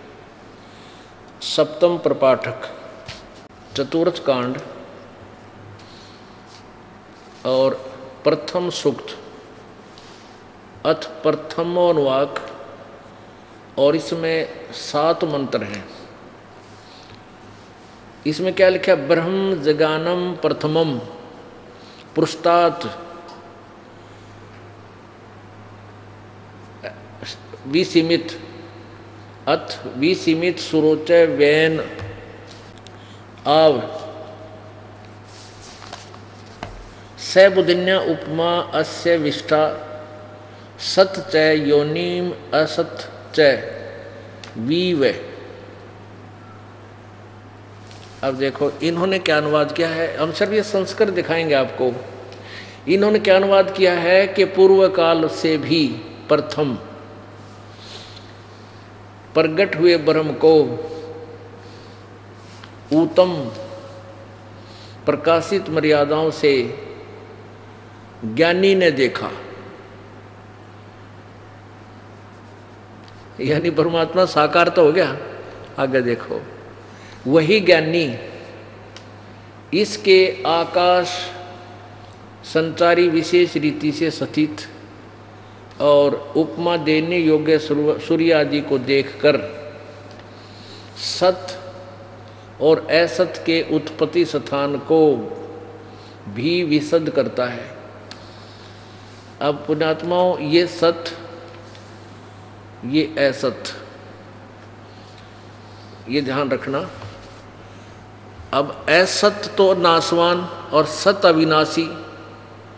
सप्तम प्रपाठक, चतुर्थ कांड और प्रथम सूक्त अथ प्रथमो अनुवाक, और इसमें सात मंत्र हैं। इसमें क्या लिखा? ब्रह्म जगानम प्रथमम पुरस्तात विसीमित अथ विसीमित सुरोचय वैन आव सैबुदिन्या उपमा अस्य विष्ठा सत च योनिम असत च वीव। अब देखो इन्होंने क्या अनुवाद किया है, हम सिर्फ ये संस्कृत दिखाएंगे आपको। इन्होंने क्या अनुवाद किया है कि पूर्व काल से भी प्रथम प्रगट हुए ब्रह्म को उत्तम प्रकाशित मर्यादाओं से ज्ञानी ने देखा, यानी परमात्मा साकार तो हो गया। आगे देखो, वही ज्ञानी इसके आकाश संचारी विशेष रीति से स्थित और उपमा देने योग्य सूर्य आदि को देखकर सत और असत के उत्पत्ति स्थान को भी विशद करता है। अब पुण्यात्माओं, ये सत ये असत, ये ध्यान रखना। अब असत तो नाशवान और सत अविनाशी,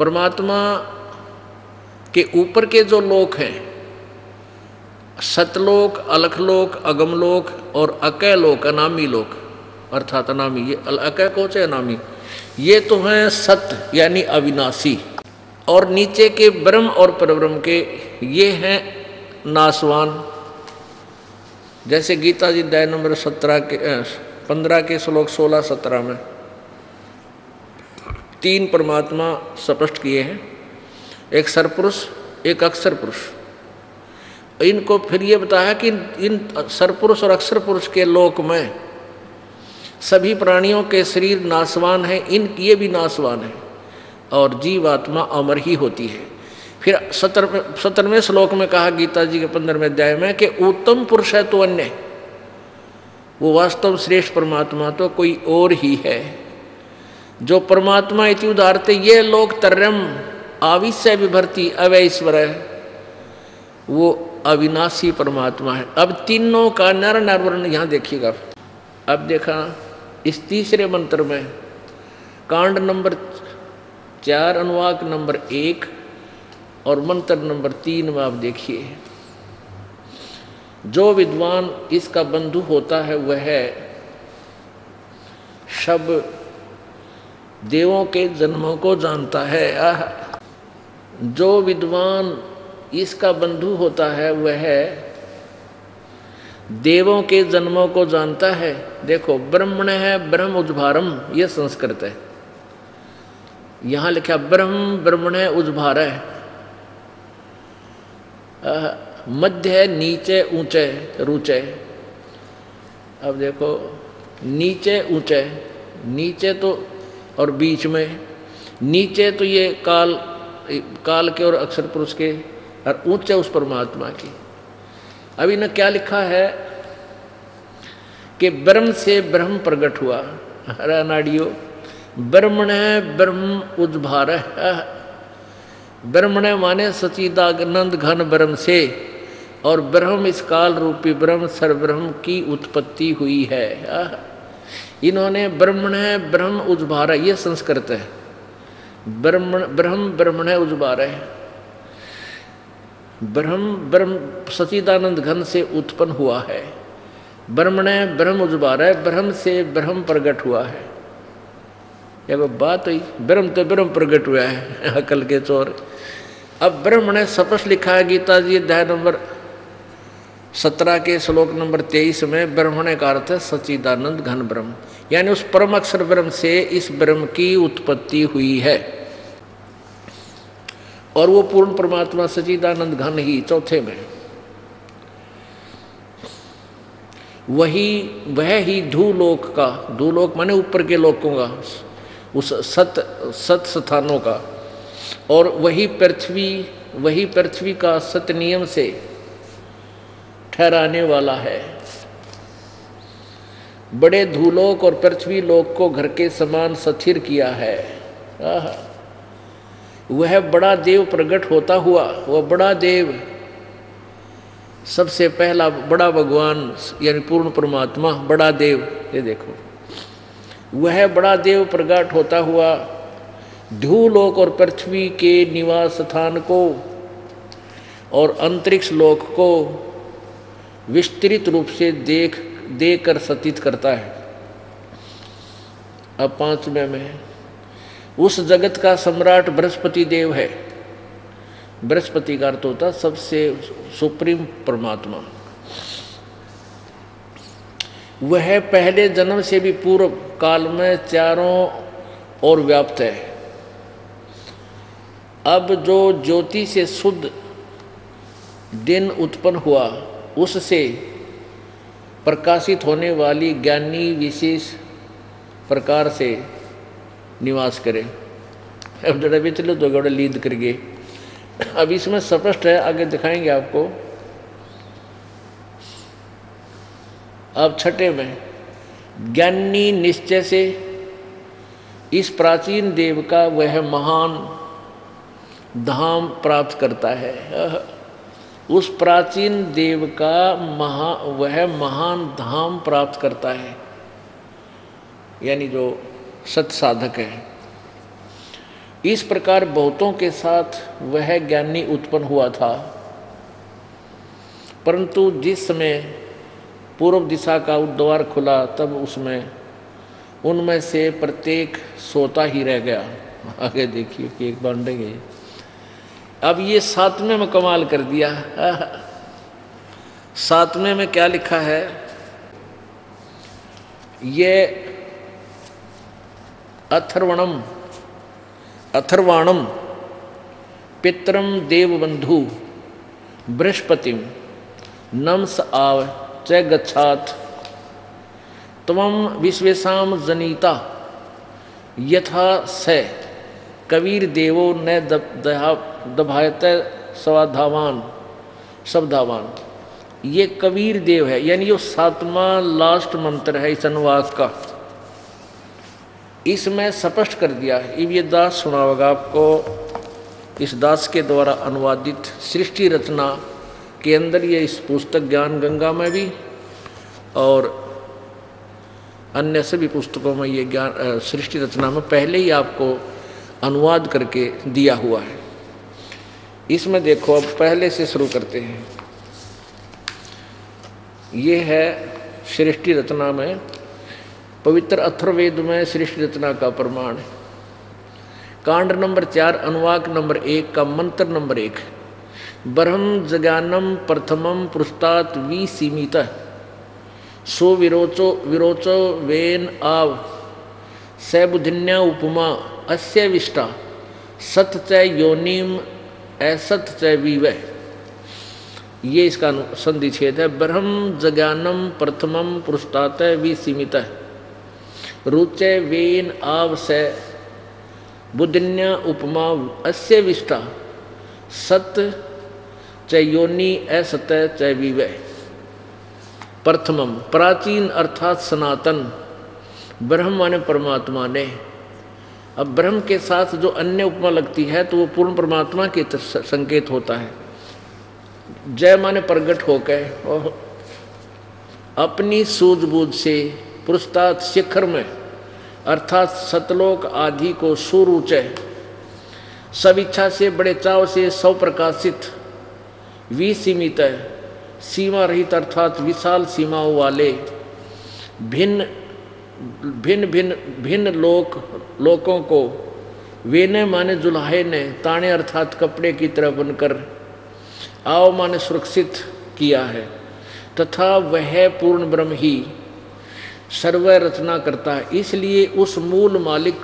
परमात्मा के ऊपर के जो लोक हैं, सतलोक, अलखलोक, अगमलोक और अकय लोक, अनामी लोक अर्थात अनामी, ये अकय कोच है अनामी, ये तो हैं सत्य यानी अविनाशी। और नीचे के ब्रह्म और परब्रह्म के ये हैं नासवान। जैसे गीता जी अध्याय नंबर सत्रह के पंद्रह के श्लोक सोलह सत्रह में तीन परमात्मा स्पष्ट किए हैं, एक सरपुरुष, एक अक्षर पुरुष। इनको फिर ये बताया कि इन सरपुरुष और अक्षर पुरुष के लोक में सभी प्राणियों के शरीर नासवान हैं, इन ये भी नासवान हैं और जीवात्मा अमर ही होती है। फिर सतर सत्रहवें श्लोक में कहा गीता जी के पंद्रहवें अध्याय में कि उत्तम पुरुष है तो अन्य, वो वास्तव श्रेष्ठ परमात्मा तो कोई और ही है। जो परमात्मा इति उदाहरते ये लोक तरम आविश्य विभर्ति अवैश्वर है, वो अविनाशी परमात्मा है। अब तीनों का नर नरवर्ण यहाँ देखिएगा। अब देखा इस तीसरे मंत्र में कांड नंबर चार अनुवाक नंबर एक और मंत्र नंबर तीन में आप देखिए, जो विद्वान इसका बंधु होता है वह सब देवों के जन्मों को जानता है। आह, जो विद्वान इसका बंधु होता है वह देवों के जन्मों को जानता है। देखो ब्रह्मण है ब्रह्म उद्भारम, ये संस्कृत है। यहाँ लिखा ब्रह्म ब्रह्मण है उद्भार है, मध्य है नीचे ऊंचे रुचे। अब देखो नीचे ऊंचे, नीचे तो और बीच में, नीचे तो ये काल काल के और अक्षर पुरुष के, और ऊंचे उस परमात्मा की। अभी न क्या लिखा है कि ब्रह्म से ब्रह्म प्रकट हुआ। अरे नाड़ियों, ब्रह्मण है ब्रह्म उद्भार है। ब्रह्मण माने सचिदानंद घन ब्रह्म से, और ब्रह्म इस काल रूपी ब्रह्म सर्वब्रह्म की उत्पत्ति हुई है। इन्होंने ब्रह्मण है ब्रह्म उद्भार, ये संस्कृत है। ब्रह्मण ब्रह्म ब्रह्मण है उद्भार है, ब्रह्म ब्रह्म सचिदानंद घन से उत्पन्न हुआ है। ब्रह्मण है ब्रह्म उद्भार है, ब्रह्म से ब्रह्म प्रकट हुआ है। ये बात हुई, ब्रह्म तो ब्रह्म प्रकट हुआ है अकल के चोर। अब ब्रह्म ने स्पष्ट लिखा है गीता जी अध्याय नंबर सत्रह के श्लोक नंबर तेईस में, ब्रह्मण का अर्थ है सच्चिदानंद घन ब्रह्म, यानी उस परम अक्षर ब्रह्म से इस ब्रह्म की उत्पत्ति हुई है। और वो पूर्ण परमात्मा सच्चिदानंद घन ही चौथे में, वही वह ही धूलोक का, धूलोक माने ऊपर के लोकों का, उस सत सत स्थानों का, और वही पृथ्वी वही पृथ्वी का सत नियम से ठहराने वाला है। बड़े धूलोक और पृथ्वी लोक को घर के समान स्थिर किया है। वह बड़ा देव प्रकट होता हुआ, वह बड़ा देव सबसे पहला बड़ा भगवान यानी पूर्ण परमात्मा बड़ा देव, ये देखो वह बड़ा देव प्रकट होता हुआ धूलोक और पृथ्वी के निवास स्थान को और अंतरिक्ष लोक को विस्तृत रूप से देख देकर सतीत करता है। अब पांचवें में उस जगत का सम्राट बृहस्पति देव है। बृहस्पति का अर्थ होता सबसे सुप्रीम परमात्मा। वह पहले जन्म से भी पूर्व काल में चारों ओर व्याप्त है। अब जो ज्योति से शुद्ध दिन उत्पन्न हुआ, उससे प्रकाशित होने वाली ज्ञानी विशेष प्रकार से निवास करे। अब जरा भी चलो दो गौड़े लीद करके, अब इसमें स्पष्ट है, आगे दिखाएंगे आपको। अब छठे में ज्ञानी निश्चय से इस प्राचीन देव का वह महान धाम प्राप्त करता है। उस प्राचीन देव का महा वह महान धाम प्राप्त करता है, यानी जो सत साधक है। इस प्रकार बहुतों के साथ वह ज्ञानी उत्पन्न हुआ था, परंतु जिस समय पूर्व दिशा का द्वार खुला तब उसमें उनमें से प्रत्येक सोता ही रह गया। आगे देखिए कि एक बांटे गए। अब ये सातवें में कमाल कर दिया। सातवें में क्या लिखा है? ये अथर्वणम अथर्वाणम पितरम देवबंधु बृहस्पतिम नमस आव च गच्छात त्वं विश्वेशाम जनिता यथा स कबीर देवो न दभायत स्वाधावान शब्दावान। ये कबीर देव है, यानी ये सातवां लास्ट मंत्र है इस अनुवाद का। इसमें स्पष्ट कर दिया है। ये दास सुना होगा आपको, इस दास के द्वारा अनुवादित सृष्टि रचना के अंदर ये इस पुस्तक ज्ञान गंगा में भी और अन्य सभी पुस्तकों में ये ज्ञान सृष्टि रचना में पहले ही आपको अनुवाद करके दिया हुआ है। इसमें देखो, अब पहले से शुरू करते हैं। ये है सृष्टि रचना में, पवित्र अथर्ववेद में सृष्टि रचना का प्रमाण है। कांड नंबर चार, अनुवाक नंबर एक का मंत्र नंबर एक। ब्रह्म जज्ञानम प्रथमम पृष्ठात विसीमित सो विरोचो विरोचो वेन आव सैबुधिन्या उपमा अस्य विष्टा सत च योनिम असत च विवै। ये इसका संधि छेद है। ब्रह्म जज्ञानम प्रथमम पृष्ठात विसीमित रुचे वेन आव स बुद्धिन्या उपमा अस्य विष्टा सत च योनि असत च विवै। प्रथमम प्राचीन अर्थात सनातन, ब्रह्म माने परमात्मा ने। अब ब्रह्म के साथ जो अन्य उपमा लगती है तो वो पूर्ण परमात्मा के संकेत होता है। जय माने प्रगट होकर और अपनी सूझबूझ से पृष्ठात शिखर में अर्थात सतलोक आदि को सुरुचय सब इच्छा से बड़े चाव से सौ प्रकाशित विसीमित सीमा रहित अर्थात विशाल सीमाओं वाले भिन्न भिन्न भिन्न भिन्न लोक लोकों को वेने माने जुल्हे ने ताने अर्थात कपड़े की तरह बनकर आओ माने सुरक्षित किया है, तथा वह पूर्ण ब्रह्म ही सर्व रचना करता है। इसलिए उस मूल मालिक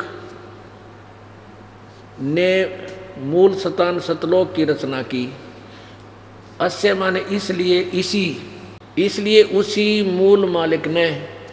ने मूल सतान सतलोक की रचना की। अस्य माने इसलिए इसी इसलिए उसी मूल मालिक ने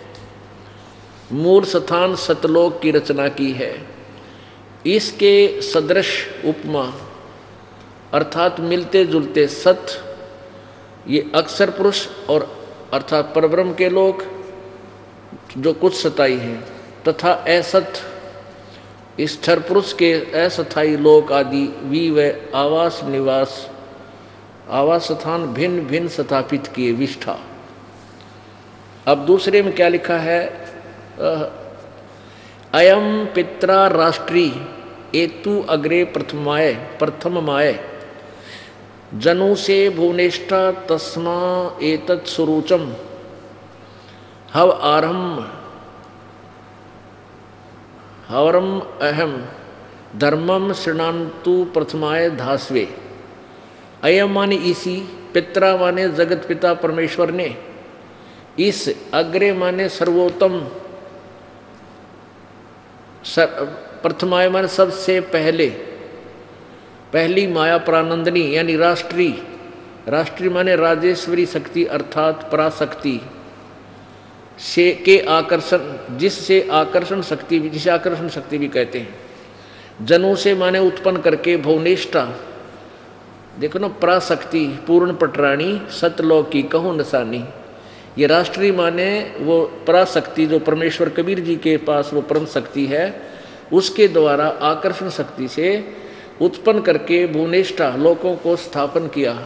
मूल स्थान सतलोक की रचना की है। इसके सदृश उपमा अर्थात मिलते जुलते सत, ये अक्षर पुरुष और अर्थात परब्रह्म के लोक जो कुछ सताई हैं, तथा असत स्थिर पुरुष के अस्थायी लोक आदि वी व आवास निवास आवास स्थान भिन्न भिन्न स्थापित किए विष्ठा। अब दूसरे में क्या लिखा है? अयम पित्रा राष्ट्री एतु अग्रे प्रथमाय प्रथममाय जनु से भुवनेष्टा तस्मा एतत् सुरुचम हव आरंभ हवरम अहम धर्मम शृणान्तु प्रथमाय धास्वे। अयम माने इसी, पित्रा माने जगत पिता परमेश्वर ने, इस अग्रे माने सर्वोत्तम, सर, प्रथमाय माने सबसे पहले, पहली माया प्रानंदनी यानी राष्ट्री, राष्ट्री माने राजेश्वरी शक्ति अर्थात पराशक्ति से के आकर्षण, जिससे आकर्षण शक्ति भी, जिसे आकर्षण शक्ति भी कहते हैं। जनु से माने उत्पन्न करके, भुवनेष्टा देखो ना, पराशक्ति पूर्ण पटराणी सतलोक की कहूँ नसानी। ये राष्ट्रीय माने वो पराशक्ति जो परमेश्वर कबीर जी के पास वो परम शक्ति है, उसके द्वारा आकर्षण शक्ति से उत्पन्न करके भुवनेष्टा लोकों को स्थापन किया,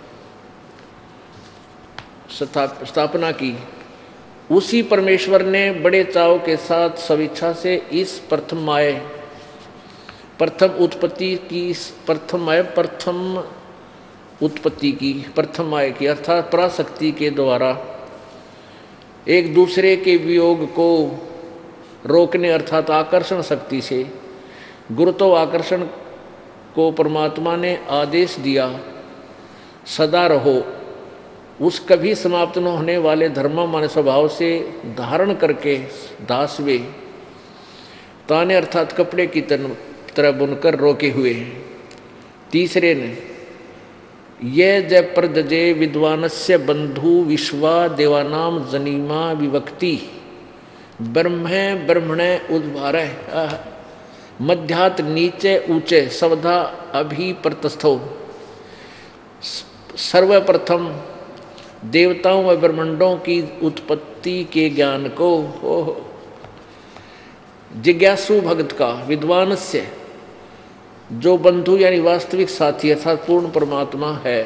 स्थापना की। उसी परमेश्वर ने बड़े चाव के साथ स्वेच्छा से इस प्रथम माय प्रथम उत्पत्ति की, प्रथम आय प्रथम उत्पत्ति की, प्रथम आय की, अर्थात पराशक्ति के द्वारा एक दूसरे के वियोग को रोकने अर्थात आकर्षण शक्ति से गुरुत्व आकर्षण को परमात्मा ने आदेश दिया, सदा रहो, उस कभी समाप्त न होने वाले धर्म मान स्वभाव से धारण करके दासवे ताने अर्थात कपड़े की तरह बुनकर रोके हुए हैं। तीसरे ने ये जय प्रदजे विद्वानस्य बंधु विश्वा देवानाम जनीमा विवक्ति ब्रह्म ब्रह्मणे उद्भार मध्यात नीचे ऊंचे सवधा अभी प्रतस्थो। सर्वप्रथम देवताओं व ब्रह्मांडों की उत्पत्ति के ज्ञान को जिज्ञासु भक्त का विद्वान से जो बंधु यानी वास्तविक साथी अर्थात पूर्ण परमात्मा है,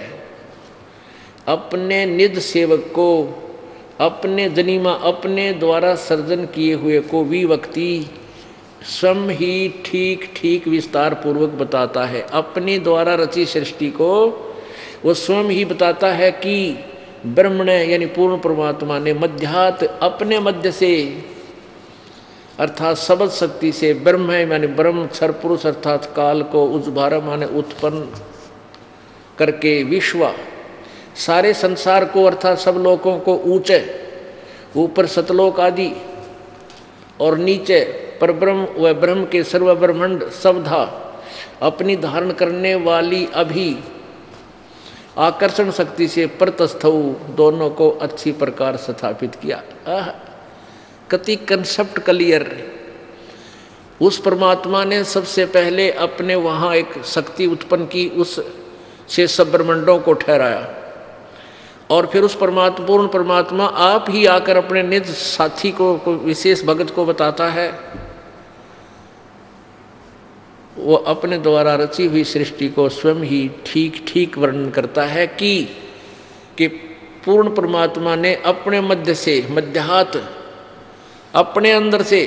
अपने निज सेवक को अपने जनीमा अपने द्वारा सर्जन किए हुए को विवक्ति स्वयं ही ठीक ठीक विस्तार पूर्वक बताता है। अपने द्वारा रची सृष्टि को वो स्वयं ही बताता है कि ब्रह्म ने यानी पूर्ण परमात्मा ने मध्यात अपने मध्य से अर्थात सबद शक्ति से ब्रह्म है माने ब्रह्म क्षर पुरुष अर्थात काल को उद्भार माने उत्पन्न करके विश्व सारे संसार को अर्थात सब लोगों को ऊंचे ऊपर सतलोक आदि और नीचे परब्रह्म व ब्रह्म के सर्व ब्रह्मांड सबधा अपनी धारण करने वाली अभी आकर्षण शक्ति से प्रतस्थौ दोनों को अच्छी प्रकार स्थापित किया। कति कंसेप्ट क्लियर। उस परमात्मा ने सबसे पहले अपने वहाँ एक शक्ति उत्पन्न की, उस से सब ब्रह्मांडों को ठहराया और फिर उस परमात्मा पूर्ण परमात्मा आप ही आकर अपने निज साथी को, को विशेष भगत को बताता है। वो अपने द्वारा रची हुई सृष्टि को स्वयं ही ठीक ठीक वर्णन करता है कि कि पूर्ण परमात्मा ने अपने मध्य से मध्यात अपने अंदर से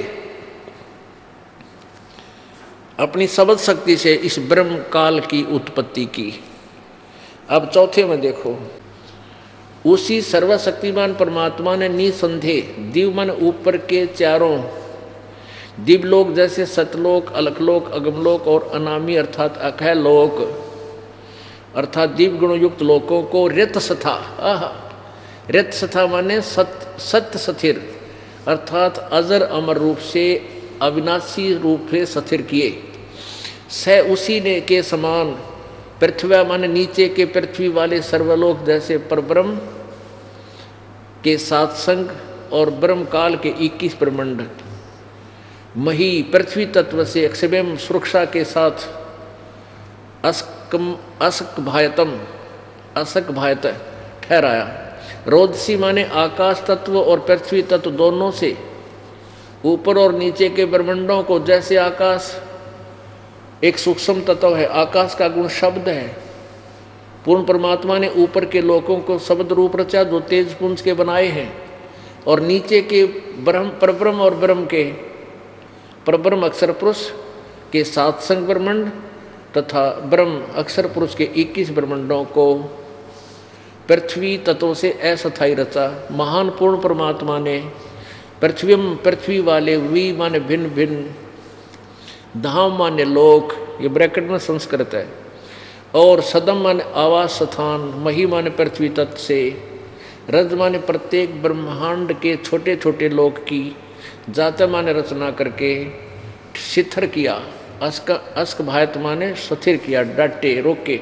अपनी सबद शक्ति से इस ब्रह्म काल की उत्पत्ति की। अब चौथे में देखो, उसी सर्वशक्तिमान परमात्मा ने निसंदेह दिव्य मन ऊपर के चारों दिव्यलोक जैसे सतलोक, अलकलोक, अगमलोक और अनामी अर्थात अखय लोक अर्थात दिव्य गुण युक्त लोकों को रित सथा रित सथा माने सत सत्य स्थिर अर्थात अजर अमर रूप से अविनाशी रूप से स्थिर किए। स उसी ने के समान पृथ्वी माने नीचे के पृथ्वी वाले सर्वलोक जैसे परब्रह्म के सात संग और ब्रह्म काल के इक्कीस ब्रह्मांड मही पृथ्वी तत्व से अक्षयम सुरक्षा के साथ अस्कम अस्क भायतम असक भायत ठहराया। रोदसी माने आकाश तत्व और पृथ्वी तत्व दोनों से ऊपर और नीचे के ब्रह्मांडों को जैसे आकाश एक सूक्ष्म तत्व है, आकाश का गुण शब्द है। पूर्ण परमात्मा ने ऊपर के लोकों को शब्द रूप रचा जो तेज पुंज के बनाए हैं और नीचे के ब्रह्म परब्रह्म और ब्रह्म के परब्रह्म अक्षर पुरुष के सात संग ब्रह्मांड तथा ब्रह्म अक्षर पुरुष के इक्कीस ब्रह्मांडों को पृथ्वी तत्वों से अस्थायी रचा। महान पूर्ण परमात्मा ने पृथ्वी पृथ्वी वाले वी माने भिन्न भिन्न धाम माने लोक, ये ब्रैकेट में संस्कृत है, और सदम माने आवास स्थान, मही माने पृथ्वी तत्व से, रज माने प्रत्येक ब्रह्मांड के छोटे छोटे लोक की जाता माने रचना करके शिथिर किया। अस्क अस्क भायत माने स्थिर किया, डाटे रोके।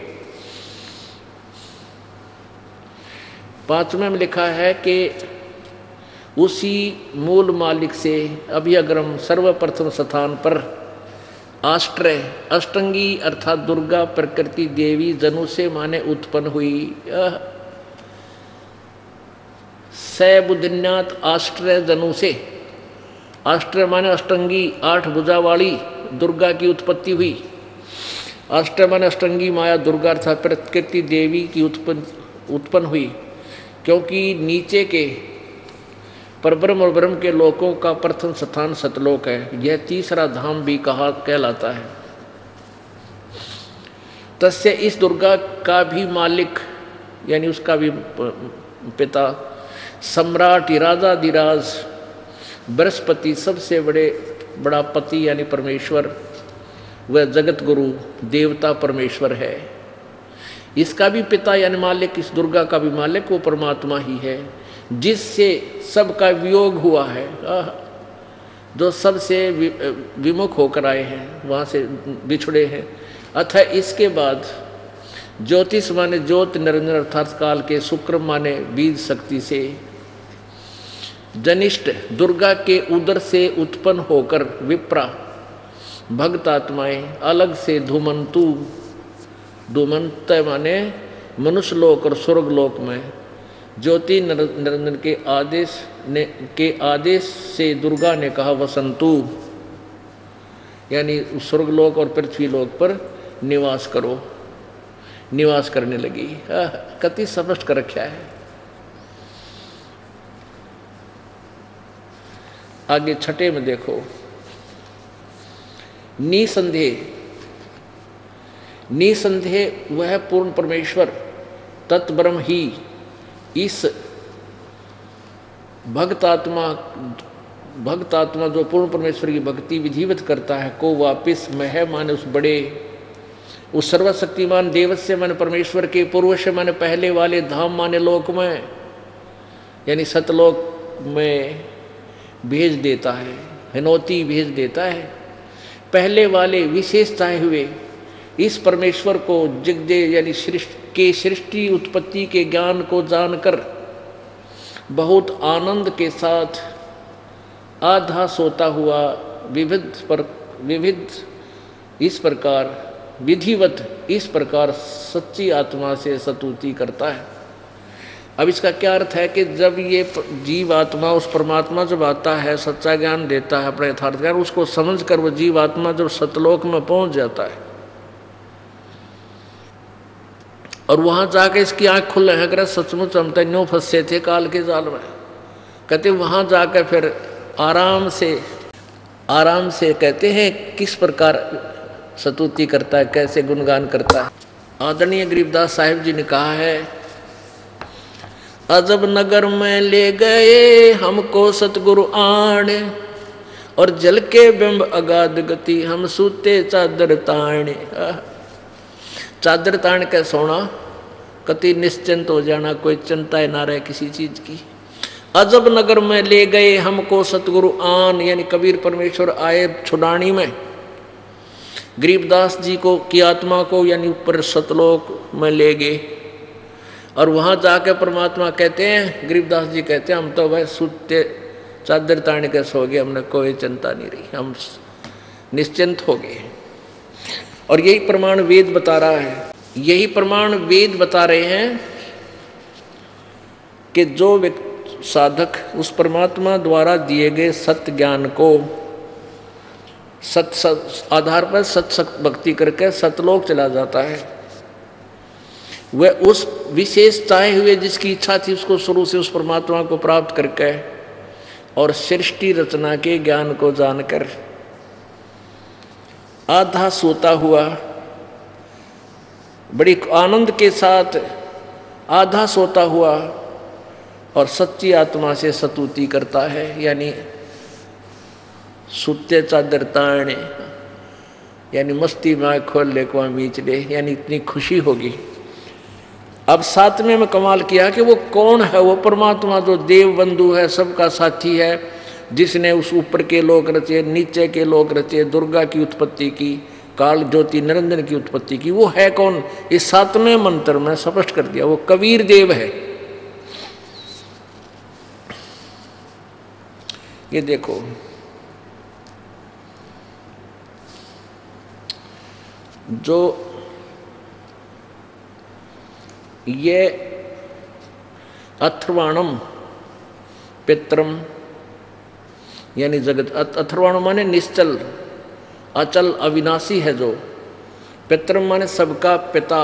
पांचवें में लिखा है कि उसी मूल मालिक से अभिअग्रम सर्वप्रथम स्थान पर आष्ट्रय अष्टंगी अर्थात दुर्गा प्रकृति देवी जनु से माने उत्पन्न हुई। सैबुद्धिन्यात आष्ट्रय जनु से, आष्ट्रय माने अष्टंगी आठ भुजा वाली दुर्गा की उत्पत्ति हुई। आष्ट्रय माने अष्टंगी माया दुर्गा अर्थात प्रकृति देवी की उत्पन्न उत्पन्न हुई, क्योंकि नीचे के परब्रह्म और ब्रह्म के लोकों का प्रथम स्थान सतलोक है। यह तीसरा धाम भी कहा कहलाता है। तस्य इस दुर्गा का भी मालिक यानी उसका भी पिता सम्राट राजाधिराज बृहस्पति सबसे बड़े बड़ा पति यानी परमेश्वर वह जगत गुरु देवता परमेश्वर है। इसका भी पिता यानी मालिक, इस दुर्गा का भी मालिक वो परमात्मा ही है जिससे सबका वियोग हुआ है, जो सबसे विमुख होकर आए हैं वहाँ से बिछड़े हैं। अतः इसके बाद ज्योतिष माने ज्योत निरंजन अर्थात काल के, शुक्र माने बीज शक्ति से जनिष्ठ दुर्गा के उदर से उत्पन्न होकर विप्रा भक्त आत्माएं अलग से धूमंतु, धूमंत माने मनुष्य लोक और स्वर्ग लोक में ज्योति निरंजन के आदेश ने के आदेश से दुर्गा ने कहा वसंतु, यानी स्वर्गलोक और पृथ्वीलोक पर निवास करो, निवास करने लगी। कति स्पष्ट कर रखा है। आगे छठे में देखो, निसंदेह, निसंदेह वह पूर्ण परमेश्वर तत्ब्रह्म ही इस भक्तात्मा भक्तात्मा जो पूर्ण परमेश्वर की भक्ति विधिवत करता है को वापिस मह माने उस बड़े उस सर्वशक्तिमान देवस्य माने परमेश्वर के पूर्वश माने पहले वाले धाम माने लोक में यानी सतलोक में भेज देता है, हिनौती भेज देता है। पहले वाले विशेषताएं हुए इस परमेश्वर को जगदे यानी सृष्टि के सृष्टि उत्पत्ति के ज्ञान को जानकर बहुत आनंद के साथ आधा सोता हुआ विविध पर विविध इस प्रकार विधिवत इस प्रकार सच्ची आत्मा से स्तुति करता है। अब इसका क्या अर्थ है कि जब ये जीव आत्मा उस परमात्मा जब आता है, सच्चा ज्ञान देता है, अपने यथार्थ ज्ञान, उसको समझकर वो जीव आत्मा जब सतलोक में पहुंच जाता है और वहां जाके इसकी आंख खुल है, अगर सचमुच हम तन्यों फंसे थे काल के जाल में, कहते वहां जाकर फिर आराम से आराम से कहते हैं किस प्रकार स्तुति करता है, कैसे गुणगान करता है। आदरणीय गरीबदास साहिब जी ने कहा है, अजब नगर में ले गए हमको सतगुरु आण और जल के बिंब अगाध गति हम सूते चादर ताणे। चादर ताण के सोना कति निश्चिंत हो जाना, कोई चिंता ना रहे किसी चीज की। अजब नगर में ले गए हमको सतगुरु आन यानी कबीर परमेश्वर आए छुड़ानी में गरीबदास जी को की आत्मा को यानी ऊपर सतलोक में ले गए और वहां जाके परमात्मा कहते हैं, गरीबदास जी कहते हैं हम तो भाई सुते चादर ताण के सो गए, हमने कोई चिंता नहीं रही, हम निश्चिंत हो गए। और यही प्रमाण वेद बता रहा है, यही प्रमाण वेद बता रहे हैं कि जो व्यक्ति साधक उस परमात्मा द्वारा दिए गए सत्य ज्ञान को सत, सत आधार पर सत सत भक्ति करके सतलोक चला जाता है, वह उस विशेष चाहे हुए जिसकी इच्छा थी उसको शुरू से उस परमात्मा को प्राप्त करके और सृष्टि रचना के ज्ञान को जानकर आधा सोता हुआ बड़ी आनंद के साथ आधा सोता हुआ और सच्ची आत्मा से स्तुति करता है, यानी सुते चादर ताणे यानी मस्ती में खोल ले को बीच ले, यानी इतनी खुशी होगी। अब सातवें में कमाल किया कि वो कौन है, वो परमात्मा जो देव बंधु है, सबका साथी है, जिसने उस ऊपर के लोक रचे, नीचे के लोक रचे, दुर्गा की उत्पत्ति की, काल ज्योति निरंजन की उत्पत्ति की, वो है कौन? इस सातवें मंत्र में स्पष्ट कर दिया, वो कबीर देव है। ये देखो जो ये अथर्वाणम पित्रम यानी जगत, अथर्वाणम माने निश्चल अचल अविनाशी है, जो पित्रम माने सबका पिता,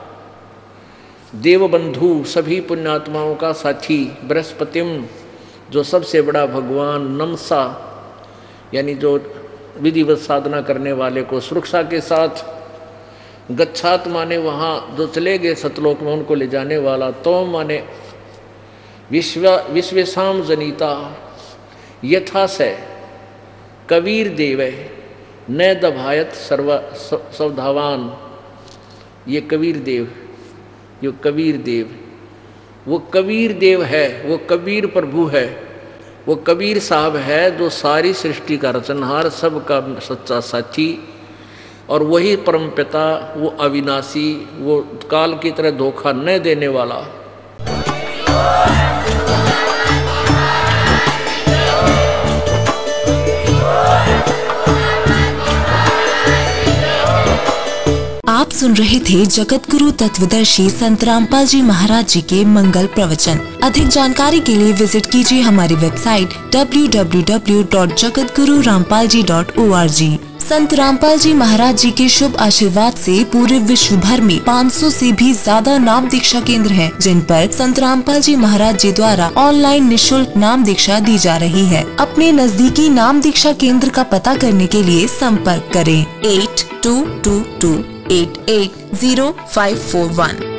देवबंधु सभी पुण्यात्माओं का साथी, बृहस्पतिम जो सबसे बड़ा भगवान, नमसा यानी जो विधिवत साधना करने वाले को सुरक्षा के साथ गच्छात माने वहाँ जो चले गए सतलोक में उनको ले जाने वाला। तो माने विश्व विश्वेशाम जनिता यथा से कबीर देव न दभायत सर्व सवधावान। ये कबीर देव, ये कबीर देव, वो कबीर देव है, वो कबीर प्रभु है, वो कबीर साहब है जो सारी सृष्टि का रचनहार, सबका सच्चा साथी, और वही परमपिता, वो अविनाशी, वो काल की तरह धोखा न देने वाला। आप सुन रहे थे जगत गुरु तत्वदर्शी संत रामपाल जी महाराज जी के मंगल प्रवचन। अधिक जानकारी के लिए विजिट कीजिए हमारी website W W W dot Jagat Guru Rampal ji dot O R G. Sant Rampal जी महाराज जी के शुभ आशीर्वाद से पूरे विश्व भर में पाँच सौ से भी ज्यादा नाम दीक्षा केंद्र हैं, जिन पर संत रामपाल जी महाराज जी द्वारा ऑनलाइन निशुल्क नाम दीक्षा दी जा रही है। अपने नजदीकी नाम दीक्षा केंद्र का पता करने के लिए संपर्क करें eight two two two eight eight zero five four one.